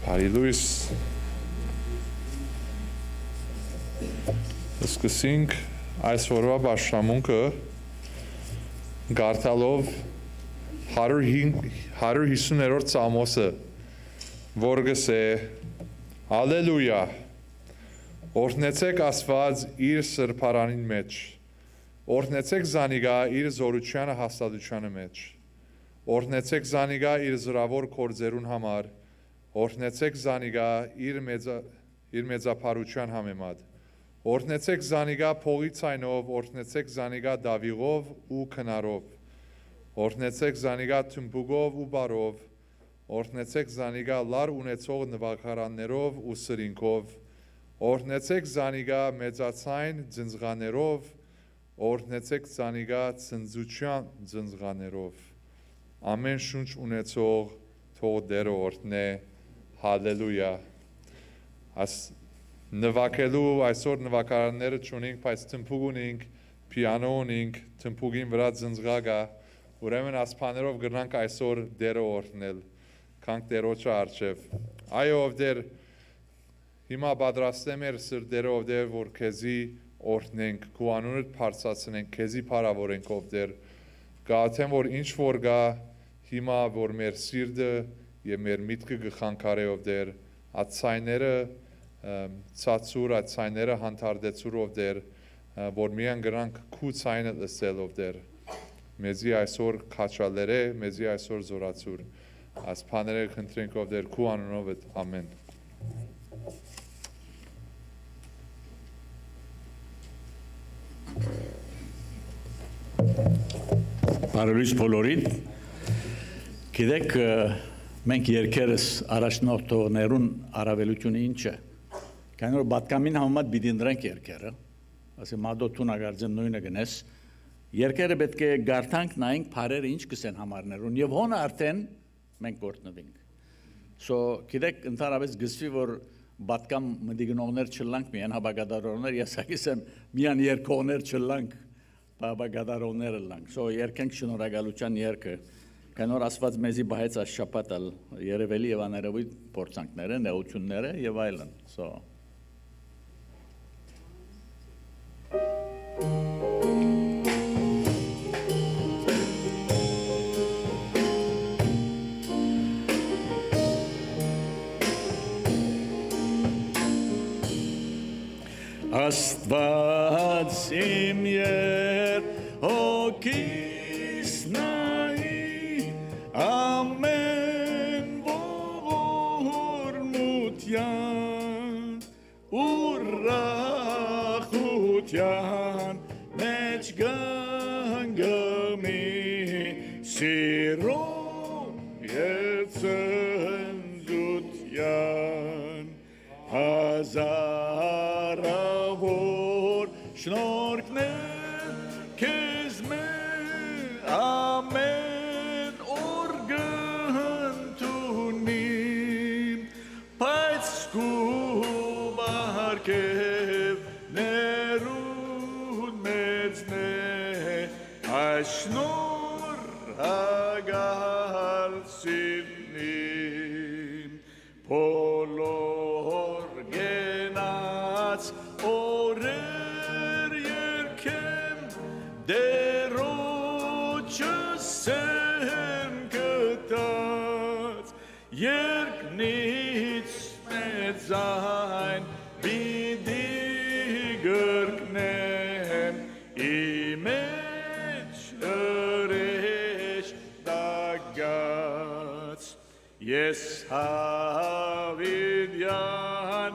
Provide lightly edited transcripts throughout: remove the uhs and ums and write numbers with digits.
Բարի լույս սկսենք այսօրվա բաժշամունքը գարտալով 150-րդ Սամոսը, որ գսե Ալելույա, օրհնեցեք Աստված իր սրբարանին մեջ, օրհնեցեք Զանիգա իր զորությանը հաստատությանը մեջ, օրհնեցեք Զանիգա իր զրավոր գործերուն համար, օրհնեցեք Զանիգա իր մեծափարության համեմատ, օրհնեցեք Զանիգա փողի ցայնով, օրհնեցեք Զանիգա դավիղով ու քնարով, օրհնեցեք Զանիգա թմբուկով ու բարով, օրհնեցեք Զանիգա լար ունեցող նվագարաններով ու սրինքով, օրհնեցեք Զանիգա մեծացայն ձնձղաներով, օրհնեցեք Զանիգա ցնծության ձնձղաներով, ամեն շունչ ունեցող թող դերը օրհնե, հալելույա, նվագելու այսօր նվագարանները չունենք, բայց թմբուկ ունենք, պիանո ունենք, թմբուկին վրա ձնձղա, ուրեմն ասպաներով գրնանք այսօր դերը օրհնել, կանք դերոջը արջև, այո ով դեր հիմա պատրաստեմ էր սրտերը ով դեր, որ քեզի օրհնենք, քու անունդ բարձրացնենք, քեզի փառավորենք ով դեր, գաղթեմ որ ինչ որ գա հիմա որ մեր սիրտը եւ մեր միտքը գխանքարե ով դեր, այդ ցայները ցածուր, այդ ցայները հանդարտեցուր ով դեր, որ միան գրանք քու ցայնը լսել ով դեր, մեզի այսօր քաչալերե, մեզի այսօր զորացուր, այս բաները խնդրենք ով դեր քու անունով ամեն։ Բարելույս բոլորին, գիտեք մենք երկերս առաջնորդողներուն առավելությունը ինչ է, քանի որ պատկամին համեմատ պիտի ընտրենք երկերը, ասի մադոտուն ագարձեմ նույնը գնես, երկերը պետք է գարտանք նայենք բարերը ինչ կսեն համարներուն եւ հոնը արդեն մենք գործնվենք։ So գիտեք ընդհանրապես գսվի որ պատկամ մդիգնողներ չլանք միան հաբագադարողներ, ես ասեմ միան երկողներ չլանք բաբագադարողները լանք։ So երկենք շնորհակալության երկը Քանի որ Աստված մեզի բահեց աշխապատալ երևելի եւ աներևույթ փորձանքները, նեղությունները եւ այլն։ So Աստված իմ հոգիս Amen ողորմության ուրախության մեջ գանգամի սիրո եծնձության հազարավոր շնորհքներ քեզ մեր ամեն Շնորհակալ սիրնիմ բոլոր գենաց օրեր երկեմ դերոջը սեմ կտած երկնից մեծայն բիդի գրկնեմ իմե Yes, Havidyan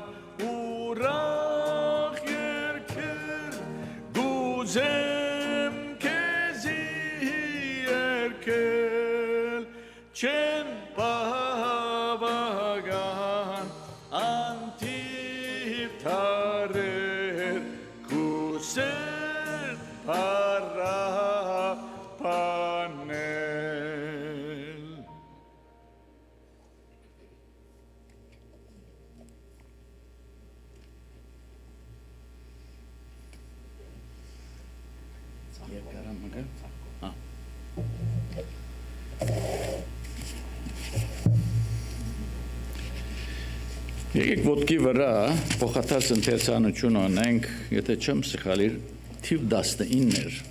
urach yerker guzem kezi yerkel chen pavagan antitarer kuser para Եկեք ոտքի վրա փոխադարձ ընթերցանություն ունենք, եթե չեմ սխալի, թիվ 19-ներ։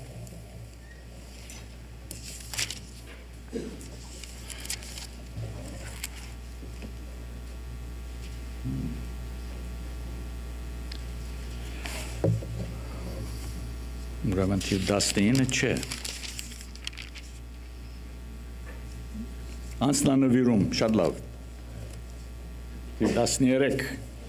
Ուրեմն թիվ 19-ը չէ։ Անձնանվիրում, շատ լավ։ Թիվ 13։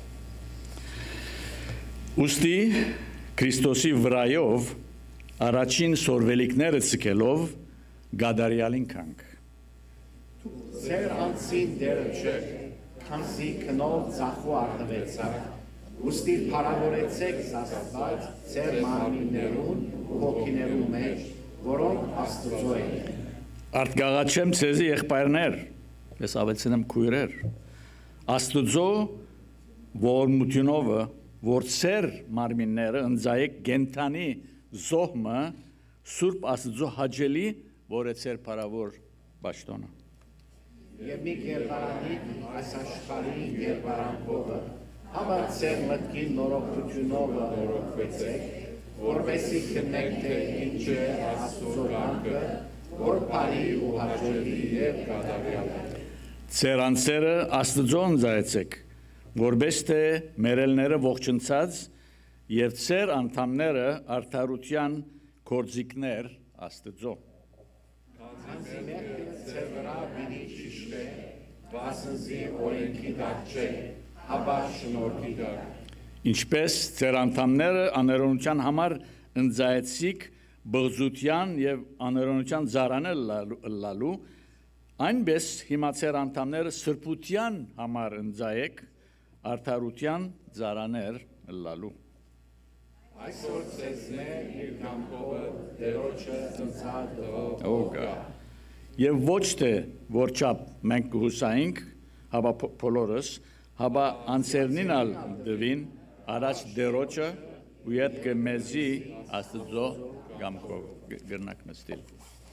Ուստի Քրիստոսի վրայով առաջին սորվելիքները ցկելով գադարյալին կանք։ Ձեր անձին դերը չէ, քանզի քնով ծախու արտվեցաք, ուստի փառավորեցեք Աստված ձեր մարմիններուն ու հոգիներուն մեջ, որոնք Աստծո են։ Արտգաղաչեմ ցեզի եղբայրներ, ես ավելցնեմ քույրեր, Աստծո ողորմությունովը, որ ձեր մարմինները ընձայեք գենթանի զոհմը Սուրբ Աստծո հաճելի, որ է ձեր փառավոր պաշտոնը։ Եվ մի կերպարանի այս աշխարհի կերպարանքովը, հապա ձեր մտքի նորոգությունովը նորոգվեցեք, որպեսզի քննեք թե ինչ է Աստծո կամքը, որ բարի ու հաճելի եւ կատարյալ է։ Ձեր անձերը Աստծո ընձայեցեք, որպես թե մերելները ողջունցած եւ ձեր անդամները արդարության գործիքներ Աստծո։ Քանզի մեղքը ձեր վրա պիտի ճիշտե, վասնզի օրենքի տակ չէ, հապա շնորհքի տակ։ Ինչպես ձեր անդամները աներոնության համար ընձայեցիք բղծության եւ աներոնության զարանը լալու, այնպես հիմա ձեր անդամները սրբության համար ընձայեք արդարության զարաներ լալու։ Այսօր ձեզնե իր կամքովը դերոջը ընձալ տվող Օգա։ Եվ ոչ թե որչափ մենք կհուսայինք, հապա բոլորս, հապա անձերնին ալ դվին առաջ դերոջը ու յետքը մեզի Աստծո կամքով գրնակ նստիլ։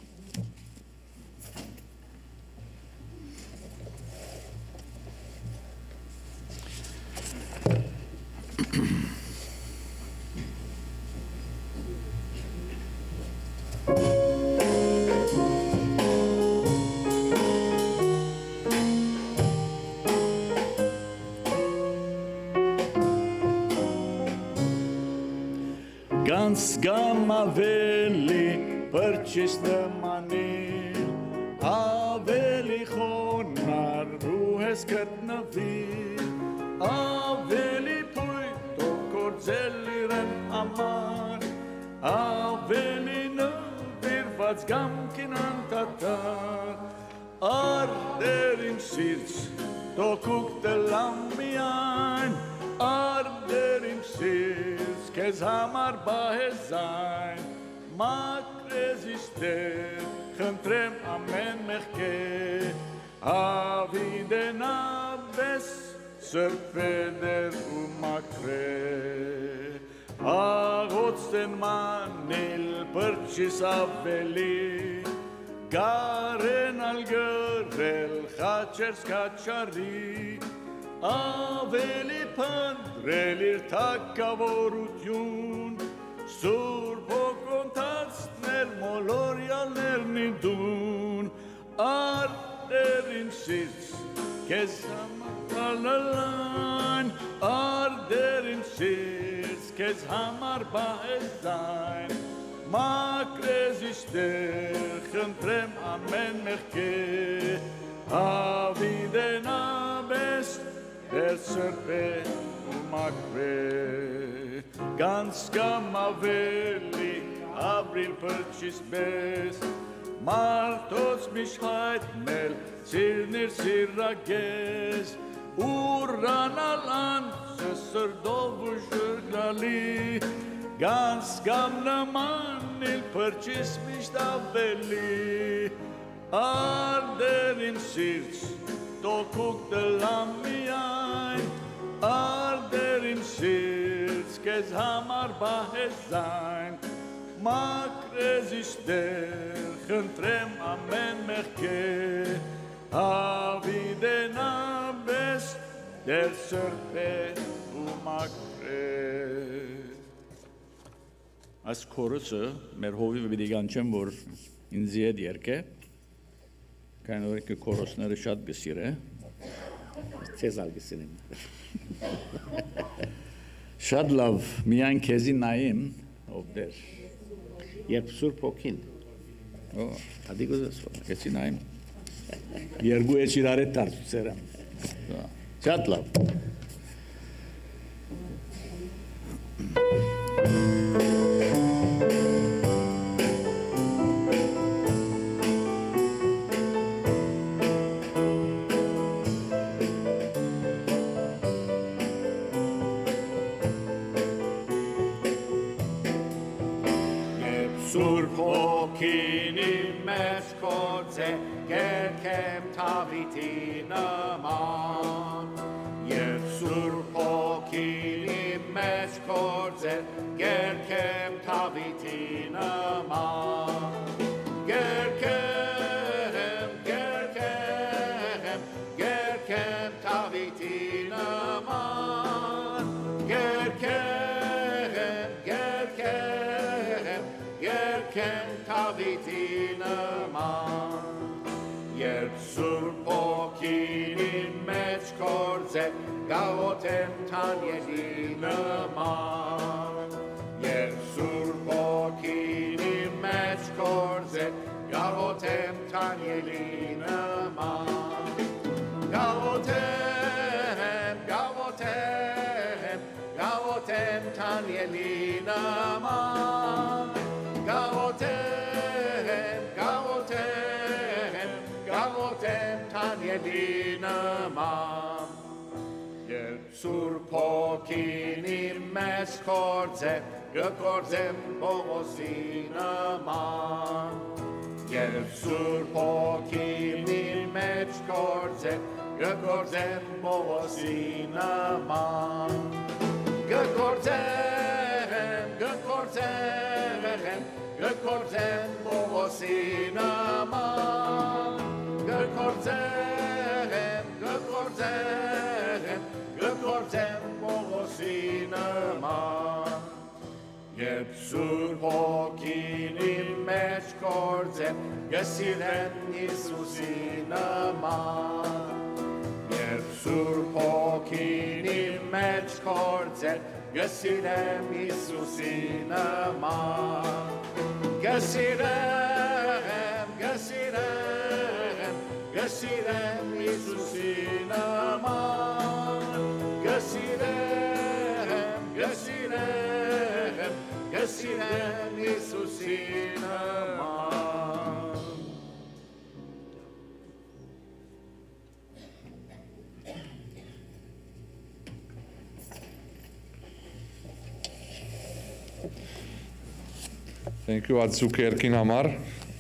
Ganz gamaveli perchistamani aveli khonar ruhes katnavi aveli pui to korzeliren amar aveli no virvats gamkinan tatar arderin sirts to kuktelamian arderin sirts Kez hamar bahezain, makrezishter, chantrem amen mechke, avidena ves, serpeder umakre. Agotsten manil perchis aveli, garen al gerel, chachers kachari, Aveli pandrelir takkavorutjun Surpo kontatsner molorjaler nidun Arderin sits kesamalalan Arderin sits keshamar baezain Makrezishter chantrem amen mechke Avidena best Serpe umakve Ganz gamaveli Abril perchis best Martos mishait mel Sirnir sirrages Uran alan Seserdov jurglali Ganz gamnamanil Perchis mishtaveli Arderin sirts Tokuk de lamiai Arderin sirts Kez hamar bahezain Makrezishter Chantrem amen mechke Avidena best դեր սրբե ու մաքրե։ Այս քորուսը մեր հովիվը պիտի կանչեմ, որ ինձի հետ երկե, կայն որ կը քորոսները շատ գսիր է, Ցեզ ալգիսին։ շատ լավ, միայն քեզի նայեմ, ով դեր, Երբ Սուրբ Հոգին, ադիգոզես, քեզի նայեմ, երկու էջ իրար հետ դարձուցեր եմ, շատ լավ, Սուրբ Հոգին իմ մեջ կործե, կերքեմ թավիթի նման։ Երբ Սուրբ Հոգին իմ մեջ կործե, կերքեմ թավիթի նման։ Կերքեմ, կերքեմ, կերքեմ թավիթի նման։ Կերքեմ, կերքեմ, Կերքեմ թավիթի նման, երբ Սուրբ Հոգին իմ մեջ կործե, գաղութեմ Թանիելի նման, երբ Սուրբ Հոգին իմ մեջ կործե, գաղութեմ Թանիելի նման, գաղութեմ, գաղութեմ, գաղութեմ Թանիելի նման, Գաղութեմ, գաղութեմ, գաղութեմ Թանիելի նման, երբ Սուրբ Հոգին իմ մեջ կործե, կկործեմ Պողոսի նման, երբ Սուրբ Հոգին իմ մեջ կործե, կկործեմ Պողոսի նման, կկործեմ, կկործեմ, Կկործեմ Պողոսի նման, կկործեմ, կկործեմ, կկործեմ Պողոսի նման, երբ Սուրբ Հոգին իմ մեջ կործեմ, կսիրեմ Հիսուսի նման, երբ Սուրբ Հոգին իմ մեջ կործեմ, կսիրեմ Հիսուսի նման, Կսիրեմ, կսիրեմ, կսիրեմ Հիսուսի նման, կսիրեմ, կսիրեմ, կսիրեմ Հիսուսի նման։ Thank you Adzuk Erkin համար։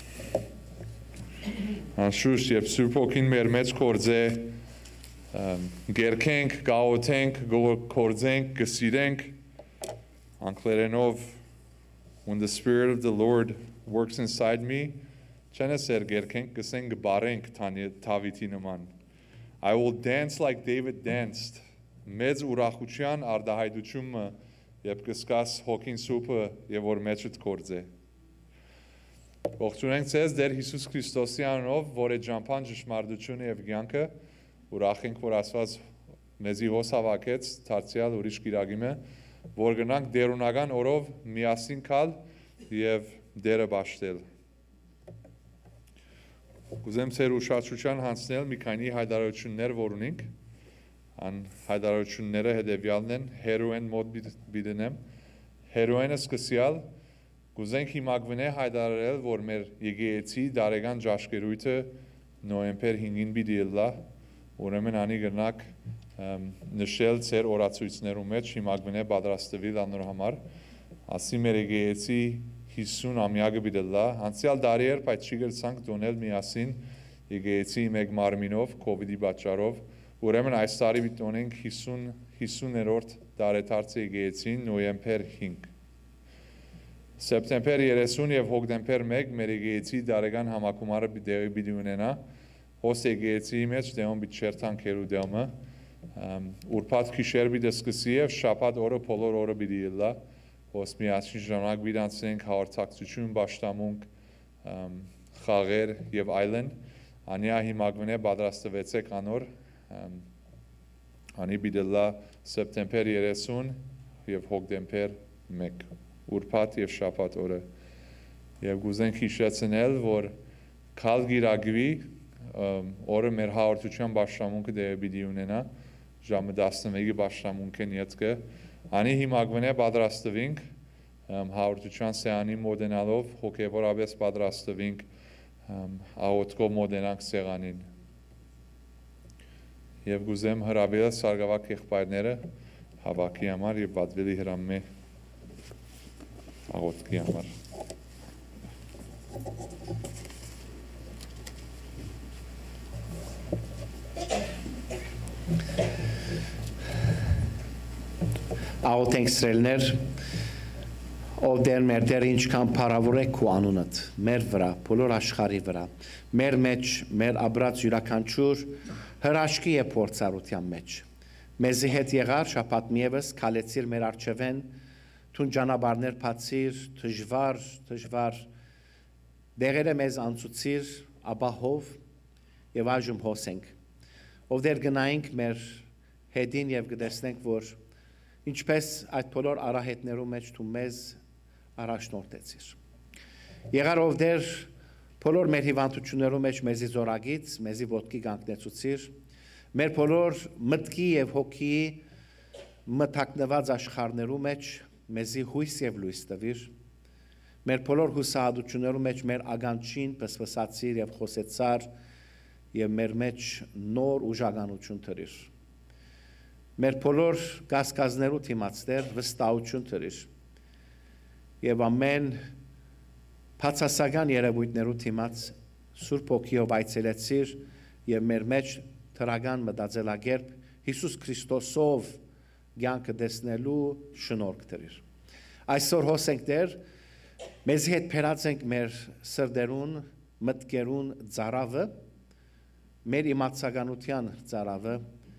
Անշուշտ, երբ Սուրբ Հոգին մեր մեջ կործե, գերքենք, գաղութենք, կործենք, կսիրենք, անգլերենով, when the Spirit of the Lord works inside me, չեն ասեր գերքենք, կսենք գբարենք թավիթի նման։ I will dance like David danced, մեծ ուրախության արդահայտությունը, երբ կսկաս Հոգին Սուրբը եւ որ մեջդ կործե։ Ողջունենք ձեզ Տեր Հիսուս Քրիստոսի անունով, որ է ճամփան ճշմարտությունը եւ կյանքը, ուրախ ենք, որ Աստված մեզի հոս հավաքեց, դարձյալ ուրիշ կիրագիմը, որ գնանք դերունական օրով միասին կալ եւ դերը բաշխել։ Կուզեմ ձեր ուշադրության հանձնել մի քանի հայտարարություններ, որ ունենք, ան հայտարարությունները հետեւյալն են, հերոեն մոտ բիդենեմ, հերոենը սկսյալ Կուզենք հիմակվնե հայտարարել, որ մեր եկեղեցի դարեգան ճաշկերույթը նոյեմբեր 5-ին պիտի ելլա, ուրեմն անի գնաք նշել ձեր օրացույցներում մեջ հիմակվնե պատրաստվել անոր համար, ասի մեր եկեղեցի 50 ամյակը պիտի ելլա, անցյալ տարի էր, բայց չի գլցանք դոնել միասին եկեղեցի մեկ մարմինով, կովիդի պատճառով, ուրեմն այս տարի պիտի դոնենք 50-րդ տարեդարձ եկեղեցին նոյեմբեր 5 Սեպտեմբեր 30 եւ հոկտեմբեր 1 մեր եկեղեցի դարեգան համակումարը պիտի ունենա, հոս եկեղեցի մեջ դեոն պիտի շերտանքերու դեմը, ուրբաթ գիշեր պիտի սկսի եւ շաբաթ օրը բոլոր օրը պիտի ելա, ոս միասին ժամանակ պիտի անցնենք հաղորդակցություն, պաշտամունք, խաղեր եւ այլն, անիա հիմագվնե պատրաստվեցեք անոր, անի պիտի լա սեպտեմբեր 30 եւ հոկտեմբեր 1, ուրբաթ եւ շաբաթ օրը, եւ գուզենք հիշեցնել, որ քալ գիրագվի օրը մեր հաղորդության պաշտամունքը դե պիտի ունենա, ժամը 11-ի պաշտամունքն յետքը, անի հիմագվնե պատրաստվենք, հաղորդության սեղանի մոտենալով, հոգևորապես պատրաստվենք, աղոտքով մոտենանք սեղանին։ Եվ գուզեմ հրավիրել սարգավակ եղբայրները հավաքի համար եւ պատվելի հրամե աղոտքի համար։ Աղոթենք սրելներ, ով դեր մեր դեր ինչքան փառավոր եք քո անունդ, մեր վրա, բոլոր աշխարհի վրա, մեր մեջ, մեր աբրած յուրաքանչյուր հրաշքի եւ փորձառության մեջ։ Մեզի հետ եղար շաբաթ միևս քալեցիր մեր արչևեն, թուն ճանապարհներ բացիր, դժվար դեղերը մեզ անցուցիր, ապահով եւ այժմ հոսենք։ Ով դեր գնայինք մեր հետին եւ գտեսնենք, որ ինչպես այդ բոլոր արահետներու մեջ դու մեզ առաջնորդեցիր։ Եղար ով դեր բոլոր մեր հիվանդություններու մեջ մեզի զորագից, մեզի ոտքի կանգնեցուցիր, մեր բոլոր մտքի եւ հոգի մտակնված աշխարհներու մեջ մեզի հույս եւ լույս տվիր, մեր բոլոր հուսահատություններու մեջ մեր ագանչին պսպսացիր եւ խոսեցար եւ մեր մեջ նոր ուժականություն թրիր։ Մեր բոլոր կասկածներու թիմացներ վստահություն թրիր եւ ամեն բացասական երևույթներու թիմաց Սուրբ Հոգիով այցելեցիր եւ մեր մեջ թրական մտածելակերպ Հիսուս Քրիստոսով կյանքը տեսնելու շնորհք թրիր։ Այսօր հոսենք դեր, մեզ հետ փերած ենք մեր սրդերուն, մտքերուն ծարավը, մեր իմացականության ծարավը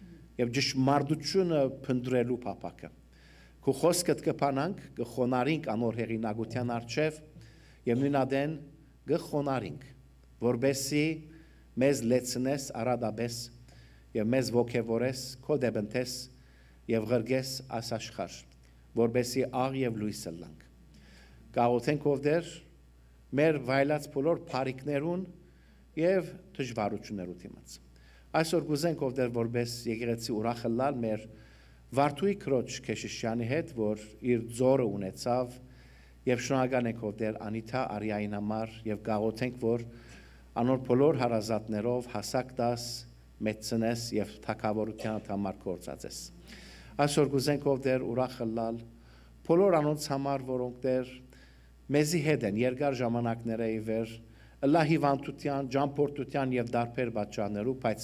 եւ ճշմարտությունը փնտրելու փապակը։ Քո խոսքդ կփանանք, կխոնարինք անոր հեղինակության արչեւ եւ նույնադեն կխոնարինք, որբեսի մեզ լեցնես արադաբես եւ մեզ ողքեվորես, քո դեպընթես եւ ղրգես ասաշխար, որբեսի աղ եւ լույսը լանք։ Կաղոթենք ով դեր մեր վայլած բոլոր բարիկներուն եւ դժվարություններու դիմաց։ Այսօր գուզենք ով դեր որպես եկեղեցի ուրախ լալ մեր Վարդուի քրոջ Քեշիշյանի հետ, որ իր ձորը ունեցավ եւ շնորհակալ ենք ով դեր Անիթա Արիային համար եւ գաղոթենք, որ անոր բոլոր հարազատներով հասակ դաս մեծնես եւ թակավորության համար կործածես։ Այսօր գուզենք ով դեր ուրախ լալ բոլոր անոնց համար, որոնք դեր մեզի հետ են երկար ժամանակները ի վեր լահիվանդության, ջամփորդության եւ դարբեր պատճառներով, բայց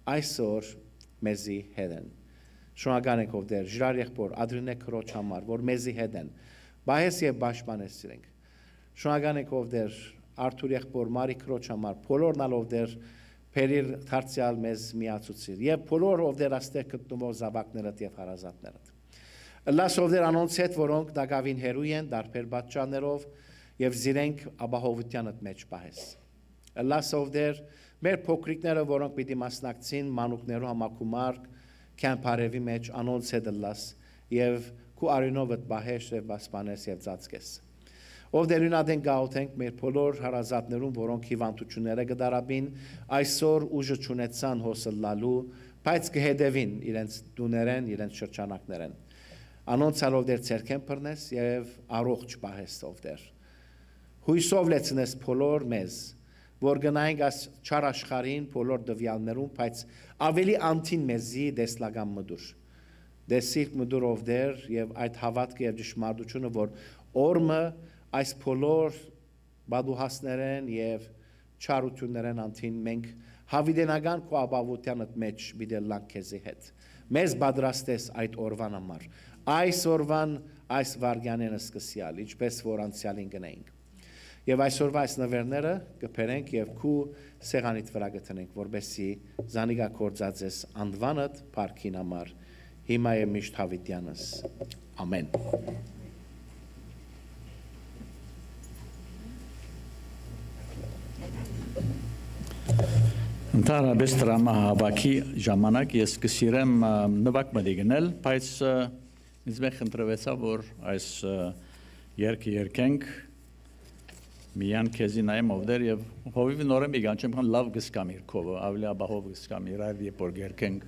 այսօր մեզի հետ են։ Շնորհակալ ենք ով դեր Ժրար եղբոր Ադրինե քրոջ համար, որ մեզի հետ են։ Բայես եւ պաշտպանես իրենք։ Շնորհակալ ենք ով դեր Արթուր եղբոր Մարի քրոջ համար, բոլորն ալ ով դեր Փերիր դարձյալ մեզ միացուցիր եւ բոլոր ով դեր աստեղ գտնվող զավակներդ եւ հարազատներդ։ Լաս ով դեր անոնց հետ, որոնք դակավին հերույ են դարբեր պատճառներով եւ զիրենք ապահովությանդ մեջ պահես։ Լաս ով դեր մեր փոքրիկները, որոնք պիտի մասնակցին մանուկներու համակումար կամփարևի մեջ անոնց հետ լաս եւ քու արյունովդ պահես եւ պաշտպանես եւ ծածկես։ Ով դեր ունադեն գաղութենք մեր բոլոր հարազատներուն, որոնք հիվանդությունները կդարաբին, այսօր ուժը չունեցան հոսլալու, բայց կհետևին իրենց դուներեն, իրենց շրջանակներեն։ Անոնց ալով դեր ցերքեն բռնես եւ առողջ պահես ով դեր։ Հույսով լեցնես բոլոր մեզ, որ գնայինք այս չար աշխարհին բոլոր դվյալներուն, բայց ավելի անտին մեզի դեսլական մդուր։ Դեսիկ մդուր ով դեր եւ այդ հավատքը եւ ճշմարտությունը, որ օրմը այս բոլոր բադուհասներեն եւ չարություններեն անտին մենք հավիդենական քո ապավությանդ մեջ բիդելանք քեզի հետ։ Մեզ պատրաստես այդ օրվան համար։ Այս օրվան այս վարգյանեն սկսյալ, ինչպես որ անցյալին գնայինք։ Եվ այսօրվա այս նվերները կփերենք եւ քու սեղանիդ վրա գտնենք, որբեսի զանիգա կործածես անդվանդ парքին համար հիմա եւ միշտ հավիտյանս ամեն Ընդհանրապես դրամահավաքի ժամանակ ես կսիրեմ նվագ մտիգնել, բայց ինձ մեկ խնդրվեցա, որ այս երգը երգենք միան քեզի նայեմ ովդեր եւ հովիվ նորեմ իգան չեմ քան լավ գսկամ իր քովը, ավելի աբահով գսկամ իր այլ երբ որ երգենք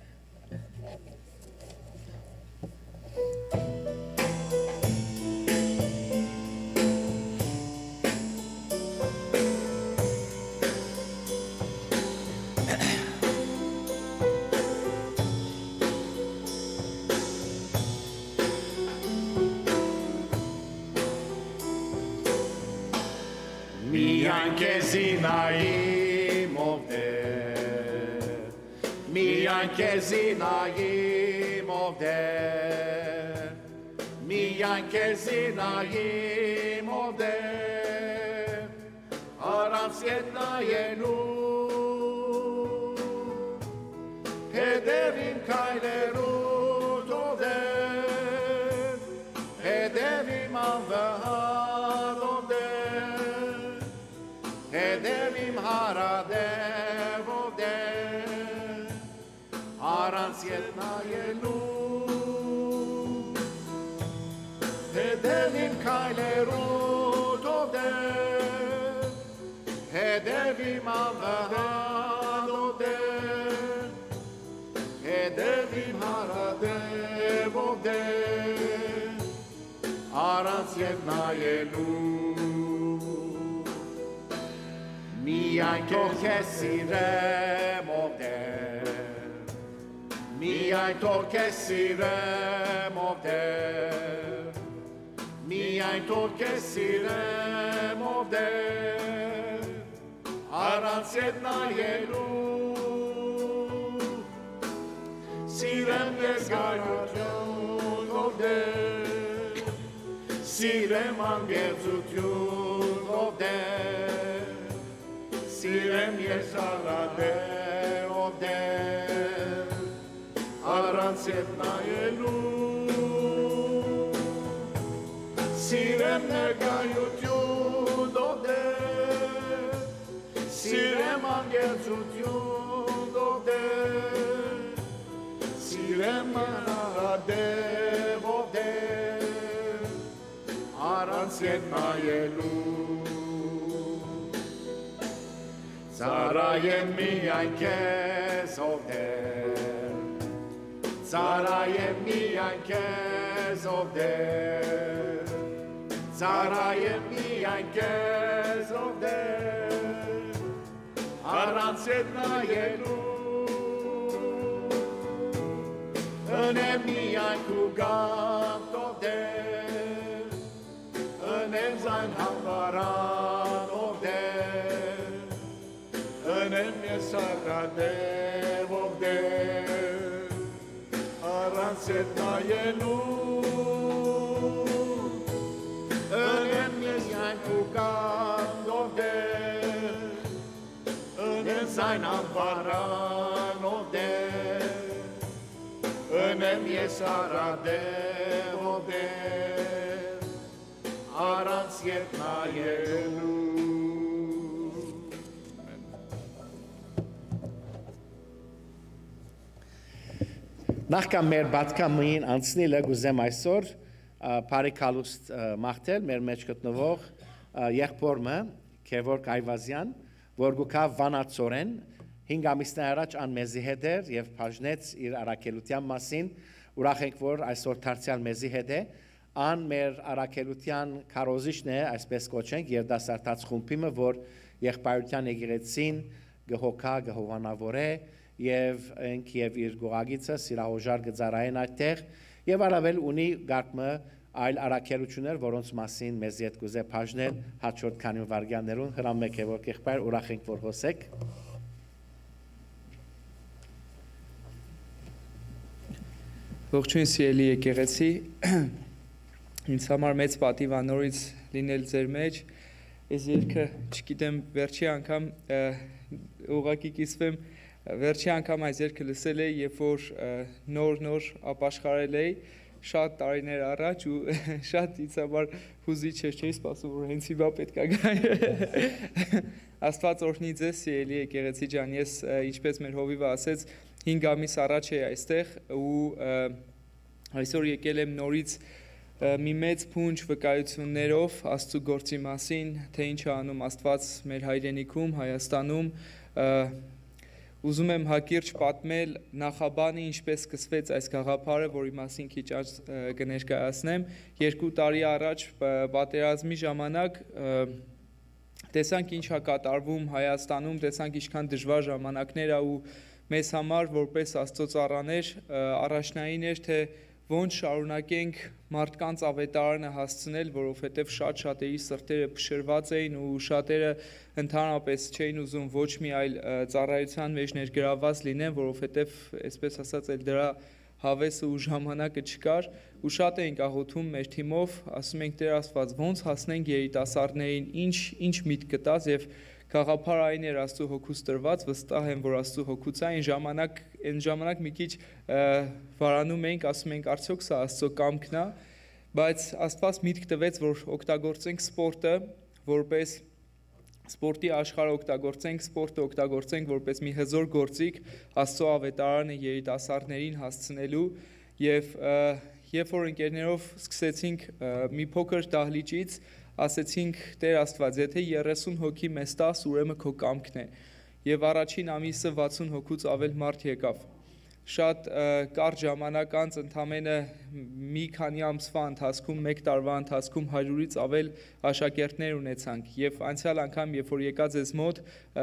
Kezinaim of there, Mian Kezinaim of there, Aram Sietnayenu, Pederim Kailerut of there, Pederim Avahad of there, Pederim Haradev of there. Aranց ետնայելու Հետևիմ քայլերուդ ով դեր Հետևիմ աղաղան ով դեր Հետևիմ հարադև ով դեր Aranց ետնայելու Միայն քեզ սիրեմ ով դեր Միայն թող քեզ սիրեմ ով դեր Միայն թող քեզ սիրեմ ով դեր Առանց ետ նայելու Սիրեմ ես գայություն ով դեր Սիրեմ անգեղծություն ով դեր Սիրեմ ես առադեր ով դեր Aranց ետ նայելու Սիրեմ ներկայություն ով դեր Սիրեմ անգեղծություն ով դեր Սիրեմ հրադև ով դեր Aranց ետ նայելու Ծառայեմ միայն քեզ ով դեր Ծառայեմ միայն քեզ ով դեր Ծառայեմ միայն քեզ ով դեր Առանց ետ նայելու Ընեմ միայն քու գանք ով դեր Ընեմ զայն համբարան ով դեր Ընեմ ես առադև ով դեր Aranց ետ նայելու Ընեմ միայն քու գանք ով դեր Ընեմ զայն համբարան ով դեր Ընեմ ես առադև ով դեր Aranց ետ նայելու Նախքան մեր բատկամին անցնիլը գուզեմ այսօր բարեկալուստ մաղթել մեր մեջ գտնվող եղբորը Գևորգ Այվազյան, որ գուքավ վանացորեն 5 ամիսներ առաջ ան մեզի հետ էր եւ բաժնեց իր առաքելության մասին, ուրախ ենք որ այսօր դարձյալ մեզի հետ է, ան մեր առաքելության քարոզիչն է, այսպես կոչենք, երդասարտած խումբիմը, որ եղբայրության եկեղեցին գհոգա գհովանավորե եւ ընկ եւ իր գողագիցը սիրահոժար գծարային այդտեղ եւ առավել ունի գարկմը այլ առաքելություններ, որոնց մասին մեզ հետ կուզե բաժնել հաջորդ քանի վայրկյաններուն հրամ մեկ է որ եղբայր ուրախ ենք որ հոսեք Ողջույն սիրելի եկեղեցի ինձ համար մեծ պատիվ անորից լինել ձեր մեջ Այս երգը, չգիտեմ, վերջի անգամ ուղղակի կիսվեմ, վերջի անգամ այս երգը լսել էի, երբ որ նոր ապաշխարել էի, շատ տարիներ առաջ ու շատ ինձ համար հուզիչ էր, չէի սպասում, որ հենց հիմա պետք է գա։ Աստված օրհնի ձեզ, սիրելի եկեղեցի ջան, ես ինչպես մեր հովիվը ասեց, 5 ամիս առաջ էի այստեղ ու այսօր եկել եմ նորից մի մեծ փունջ վկայություններով Աստծո գործի մասին, թե ինչ է անում Աստված մեր հայրենիքում, Հայաստանում, ուզում եմ հակիրճ պատմել նախաբանի ինչպես սկսվեց այս գաղափարը, որի մասին քիչ կներկայացնեմ։ 2 տարի առաջ պատերազմի ժամանակ տեսանք ինչ է կատարվում Հայաստանում, տեսանք ինչքան դժվար ժամանակներ է ու մեզ համար որպես Աստծո ծառաներ առաջնային էր, թե ոնց շարունակենք մարդկանց ավետարանը հասցնել, որովհետև շատերի սրտերը փշրված էին ու շատերը ընդհանրապես չէին ուզում ոչ մի այլ ծառայության մեջ ներգրավված լինեն, որովհետև, այսպես ասած, դրա հավեսը ու ժամանակը չկար ու շատ էինք աղոթում մեր թիմով, ասում ենք Տեր Աստված, ոնց հասնենք երիտասարդներին, ինչ միտք գտած եւ գաղափարը այն էր Աստծո հոգուց տրված, վստահ եմ, որ Աստծո հոգուց է, այն ժամանակ մի քիչ վարանում էինք, ասում ենք արդյոք սա Աստծո կամքն է, բայց Աստված միտք տվեց, որ օգտագործենք սպորտը, որպես սպորտի աշխարհը օգտագործենք, սպորտը օգտագործենք որպես մի հզոր գործիք Աստծո ավետարանը երիտասարդներին հասցնելու եւ երբ որ ընկերներով սկսեցինք մի փոքր դահլիճից ասեցինք Տեր Աստված, եթե 30 հոգի մեզ տաս, ուրեմն քո կամքն է։ Եվ առաջին ամիսը 60 հոգուց ավել մարդ եկավ։ Շատ կարճ ժամանակ անց ընդամենը մի քանի ամսվա ընթացքում, 1 տարվա ընթացքում 100-ից ավել աշակերտներ ունեցանք։ Եվ անցյալ անգամ, երբ որ եկա ձեզ մոտ,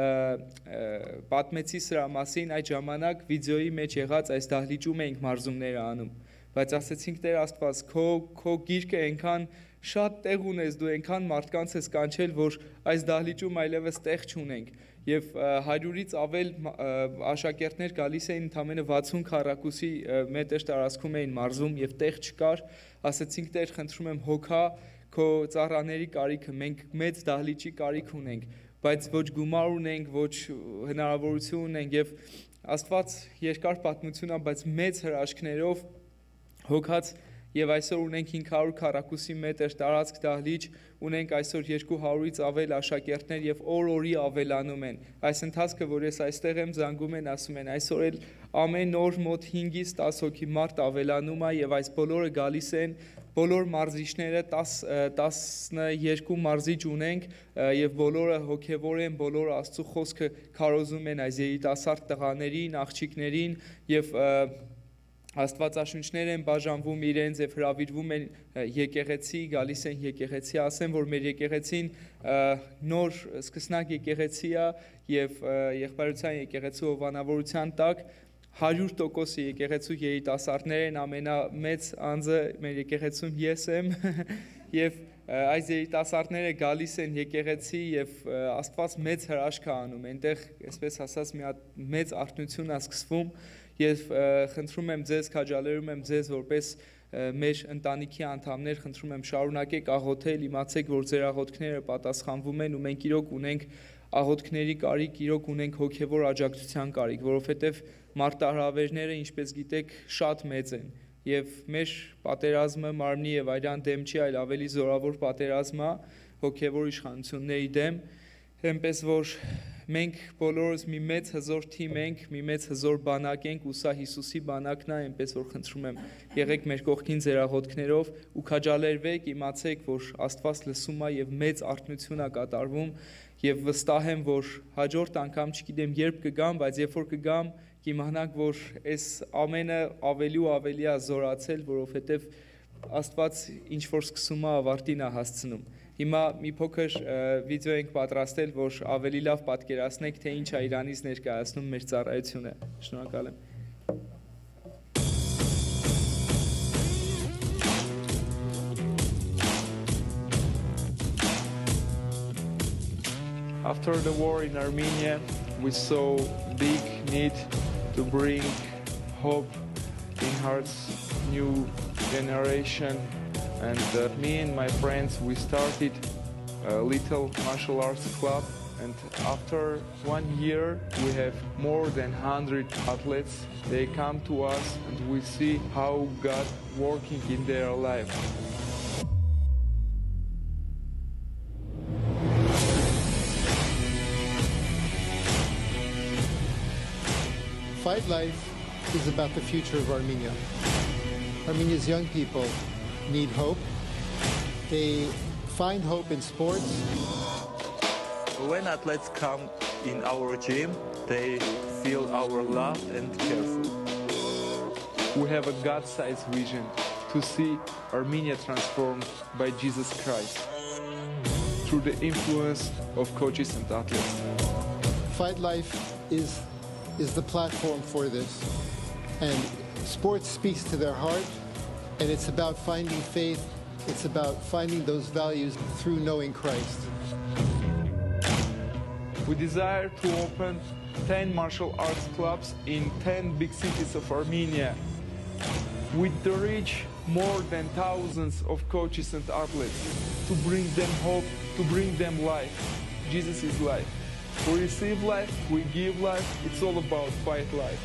պատմեցի սրա մասին, այդ ժամանակ վիդեոյի մեջ եղած այս դահլիճում էինք մարզումները անում։ Բայց ասեցինք Տեր Աստված, քո գիրկը այնքան շատ տեղ ունես, դու այնքան մարդկանց ես կանչել, որ այս դահլիճում այլևս տեղ չունենք։ Եվ 100-ից ավել աշակերտներ գալիս էին ընդամենը 60 քառակուսի մետր տարածքում էին մարզում եւ տեղ չկար, ասեցինք Տեր, խնդրում եմ հոգա քո ծառաների կարիքը, մենք մեծ դահլիճի կարիք ունենք, բայց ոչ գումար ունենք, ոչ հնարավորություն ունենք եւ Աստված երկար պատմություն է, բայց մեծ հրաշքներով հոգաց Եվ այսօր ունենք 500 քառակուսի մետր տարածք դահլիճ, ունենք այսօր 200-ից ավել աշակերտներ եւ օր-օրի ավելանում են։ Այս ընթացքը, որ ես այստեղ եմ, զանգում են, ասում են, այսօր էլ ամեն օր մոտ 5-ից 10 հոգի մարդ ավելանում է եւ այս բոլորը գալիս են, բոլոր մարզիչները 12 մարզիչ ունենք եւ բոլորը հոգեվոր են, բոլորը Աստծո խոսքը քարոզում են այս երիտասարդ տղաներին, աղջիկներին եւ Աստվածաշունչներ են բաժանվում իրենց եւ հրավիրվում են եկեղեցի, գալիս են եկեղեցի, ասեմ, որ մեր եկեղեցին նոր սկսնակ եկեղեցի է եւ եղբայրության եկեղեցու հովանավորության տակ 100% եկեղեցու երիտասարդներ են, ամենամեծ անձը մեր եկեղեցում ես եմ եւ այս երիտասարդները գալիս են եկեղեցի եւ Աստված մեծ հրաշք է անում, այնտեղ, այսպես ասած, մի հատ մեծ արթնություն է սկսվում Եվ խնդրում եմ ձեզ, քաջալերում եմ ձեզ, որպես մեր ընտանիքի անդամներ, խնդրում եմ շարունակեք աղոթել, իմացեք, որ ձեր աղոթքները պատասխանվում են ու մենք իրոք ունենք աղոթքների կարիք, իրոք ունենք հոգևոր աջակցության կարիք, որովհետև մարտահրավերները, ինչպես գիտեք, շատ մեծ են եւ մեր պատերազմը մարմնի եւ այրան դեմ չի, այլ ավելի զորավոր պատերազմ է հոգևոր իշխանությունների դեմ, այնպես որ մենք բոլորս մի մեծ հզոր թիմ ենք, մի մեծ հզոր բանակ ենք, ու սա Հիսուսի բանակն է, այնպես որ խնդրում եմ, եղեք մեր կողքին ձեր աղոթքներով ու քաջալերվեք, իմացեք, որ Աստված լսում է եւ մեծ արթնություն է կատարվում եւ վստահ եմ, որ հաջորդ անգամ չգիտեմ երբ կգամ, բայց երբ որ կգամ, կիմանաք, որ այս ամենը ավելի ու ավելի է զորացել, որովհետեւ Աստված ինչ որ սկսում է ավարտին է հասցնում։ Հիմա մի փոքր վիդեո ենք պատրաստել, որ ավելի լավ պատկերացնեք, թե ինչ է Իրանից ներկայացնում մեր ծառայությունը։ Շնորհակալ եմ։ After the war in Armenia, we saw big need to bring hope in hearts, new generation. And me and my friends, we started a little martial arts club, and after 1 year we have more than 100 athletes. They come to us and we see how God working in their life. Fight Life is about the future of Armenia. Armenia's young people need hope. They find hope in sports. When athletes come in our gym, they feel our love and careful. We have a God-sized vision to see Armenia transformed by Jesus Christ through the influence of coaches and athletes. Fight Life is the platform for this. And sports speaks to their heart, and it's about finding faith. It's about finding those values through knowing Christ. We desire to open 10 martial arts clubs in 10 big cities of Armenia with the reach more than thousands of coaches and athletes to bring them hope, to bring them life. Jesus is life. We receive life, we give life, it's all about Fight Life.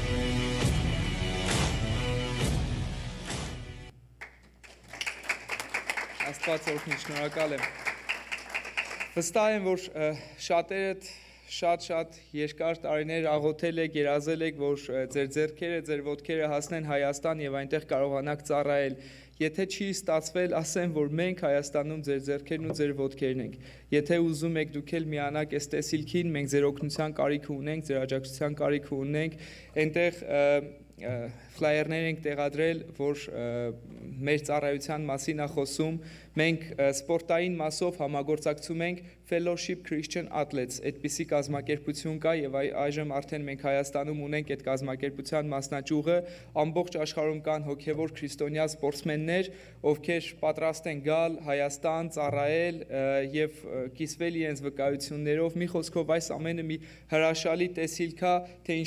Աստված օրհնի, շնորհակալ եմ։ Վստահ եմ, որ շատերդ շատ երկար տարիներ աղոթել եք, երազել եք, որ ձեր ձեռքերը, ձեր ոտքերը հասնեն Հայաստան եւ այնտեղ կարողանաք ծառայել։ Եթե չի ստացվել, ասեմ, որ մենք Հայաստանում ձեր ձեռքերն ու ձեր ոտքերն ենք։ Եթե ուզում եք դուք էլ միանաք այս տեսիլքին, մենք ձեր օգնության կարիք ունենք, ձեր աջակցության կարիք ունենք, այնտեղ ֆլայերներ ենք տեղադրել, որ մեր ծառայության մասին է խոսում։ Մենք սպորտային մասով համագործակցում ենք Fellowship Christian Athletes, այդպիսի կազմակերպություն կա եւ այժմ արդեն մենք Հայաստանում ունենք այդ կազմակերպության մասնաճյուղը, ամբողջ աշխարհում կան հոգեվոր քրիստոնյա սպորտսմեններ, ովքեր պատրաստ են գալ Հայաստան, ծառայել եւ կիսվել իրենց վկայություններով։ Մի խոսքով այս ամենը մի հրաշալի տեսիլք է, թե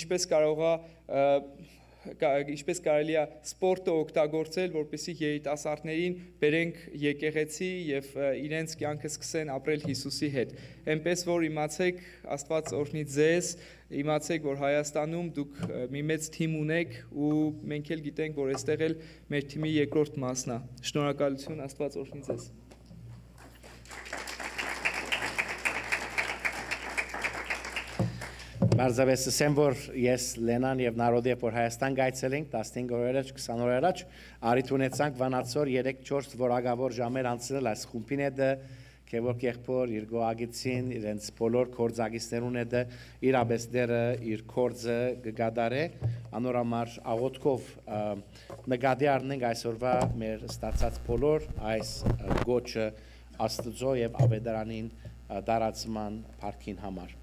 ինչպես կարելի է սպորտը օգտագործել, որպեսզի երիտասարդներին բերենք եկեղեցի եւ իրենց կյանքը սկսեն ապրել Հիսուսի հետ։ Էնպես որ իմացեք, Աստված օրհնի ձեզ, իմացեք, որ Հայաստանում դուք մի մեծ թիմ ունեք ու մենք էլ գիտենք, որ այստեղ էլ մեր թիմի երկրորդ մասն է։ Շնորհակալություն, Աստված օրհնի ձեզ։ Մարզավես ասեմ, որ ես Լենան եւ Նարոդի որ Հայաստան գայցել ենք 15 օր առաջ, 20 օր առաջ, արիթ ունեցանք վանացոր 3-4 որակավոր ժամեր անցնել այս խումբին հետ, քեվոք եղբոր իր գոագիցին, իրենց բոլոր կորձագիստերուն հետ իրաբես դերը իր կորձը գգադարե, անորամար աղոթքով նկատի առնենք այսօրվա մեր ստացած բոլոր այս գոչը Աստծո եւ Ավետարանին դարացման փառքին համար։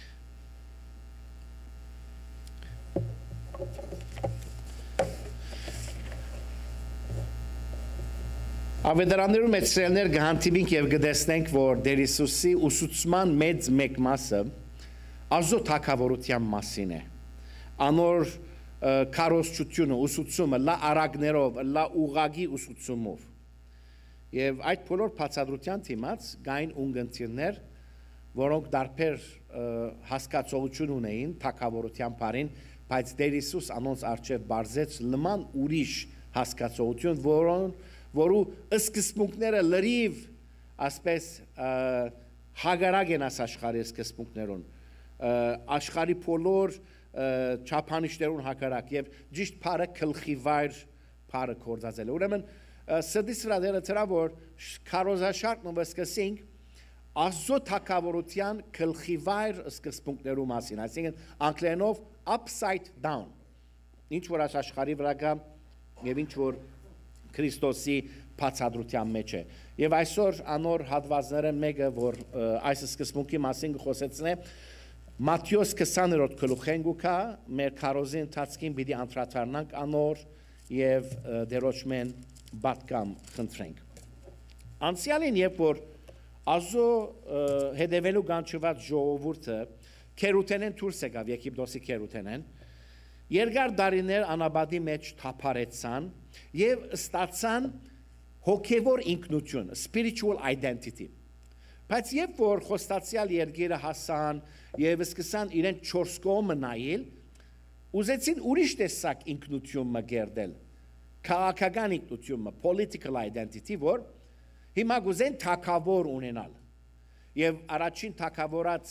Ավետարաններում մեծրելներ գհանտիմինք եւ գտեսնենք, որ Տեր Հիսուսի ուսուցման մեծ մեկ մասը Աստծո թագավորության մասին է։ Անոր քարոզչությունը, ուսուցումը, լա արագներով, լա ուղագի ուսուցումով։ Եվ այդ բոլոր բացատրության դիմաց գային ունգընտիրներ, որոնք դարբեր հասկացողություն ունեին թագավորության բառին, բայց Տեր Հիսուս անոնց արչեւ բարձեց լման ուրիշ հասկացողություն, որու սկզբունքները լրիվ ասպես հագարակ են աշխարհի սկզբունքներուն, աշխարհի բոլոր չափանիշներուն հագարակ եւ ճիշտ բառը գլխիվայր բառը կորցածել։ Ուրեմն սդիս վրա դերը դրա որ քարոզաշարքն ու սկսենք Աստծո թագավորության գլխիվայր սկզբունքներու մասին, այսինքն անգլերենով upside down, ինչ որ աշխարհի վրա կա եւ ինչ որ Քրիստոսի բացատրության մեջ է։ Եվ այսօր անոր հատվածները մեկը, որ այս սկզբունքի մասին խոսեցնե, Մատթեոս 20-րդ գլուխեն գուքա, մեր քարոզի ընթացքին պիտի անդրադառնանք անոր եւ դերոճմեն բատկամ խնդրենք։ Անցյալին երբ որ Աստծո հետևելու կանչված ժողովուրդը քերութենեն դուրս եկավ Եգիպտոսի քերութենեն, երկար դարիներ անաբադի մեջ թափարեցան եւ ստացան հոգեվոր ինքնություն, spiritual identity, Բայց երբ որ խոստացյալ երկիրը հասան եւ սկսան իրեն 4 կողմը նայել, ուզեցին ուրիշ տեսակ ինքնություն մգերդել, քաղաքական ինքնություն, political identity, որ հիմա գուզեն թակավոր ունենալ։ Եվ առաջին թակավորած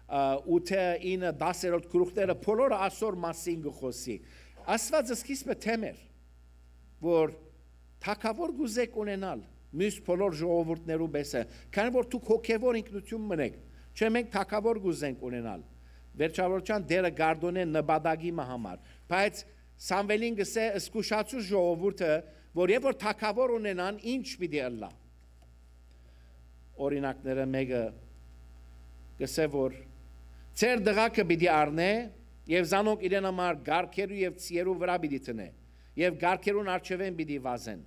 8-9-10 գլուխները բոլորը ասոր մասին գխոսի։ Աստվածը սկիզբը թեմեր, որ թակավոր գուզեք ունենալ, մյուս բոլոր ժողովուրդներու բեսը, քանի որ դուք հոգևոր ինքնություն մնեք, չէ մենք թակավոր գուզենք ունենալ։ Վերջավորության դերը գարդոնեն նպատակի համար, բայց Սամվելին գսե զգուշացու ժողովուրդը, որ երբ որ թակավոր ունենան, ինչ պիտի ըլլա։ Օրինակները մեկը գսե որ ծեր դղակը պիտի առնե եւ զանոք իրեն համար գարքերու եւ ցիերու վրա պիտի տնե եւ գարքերուն արջևեն պիտի վազեն։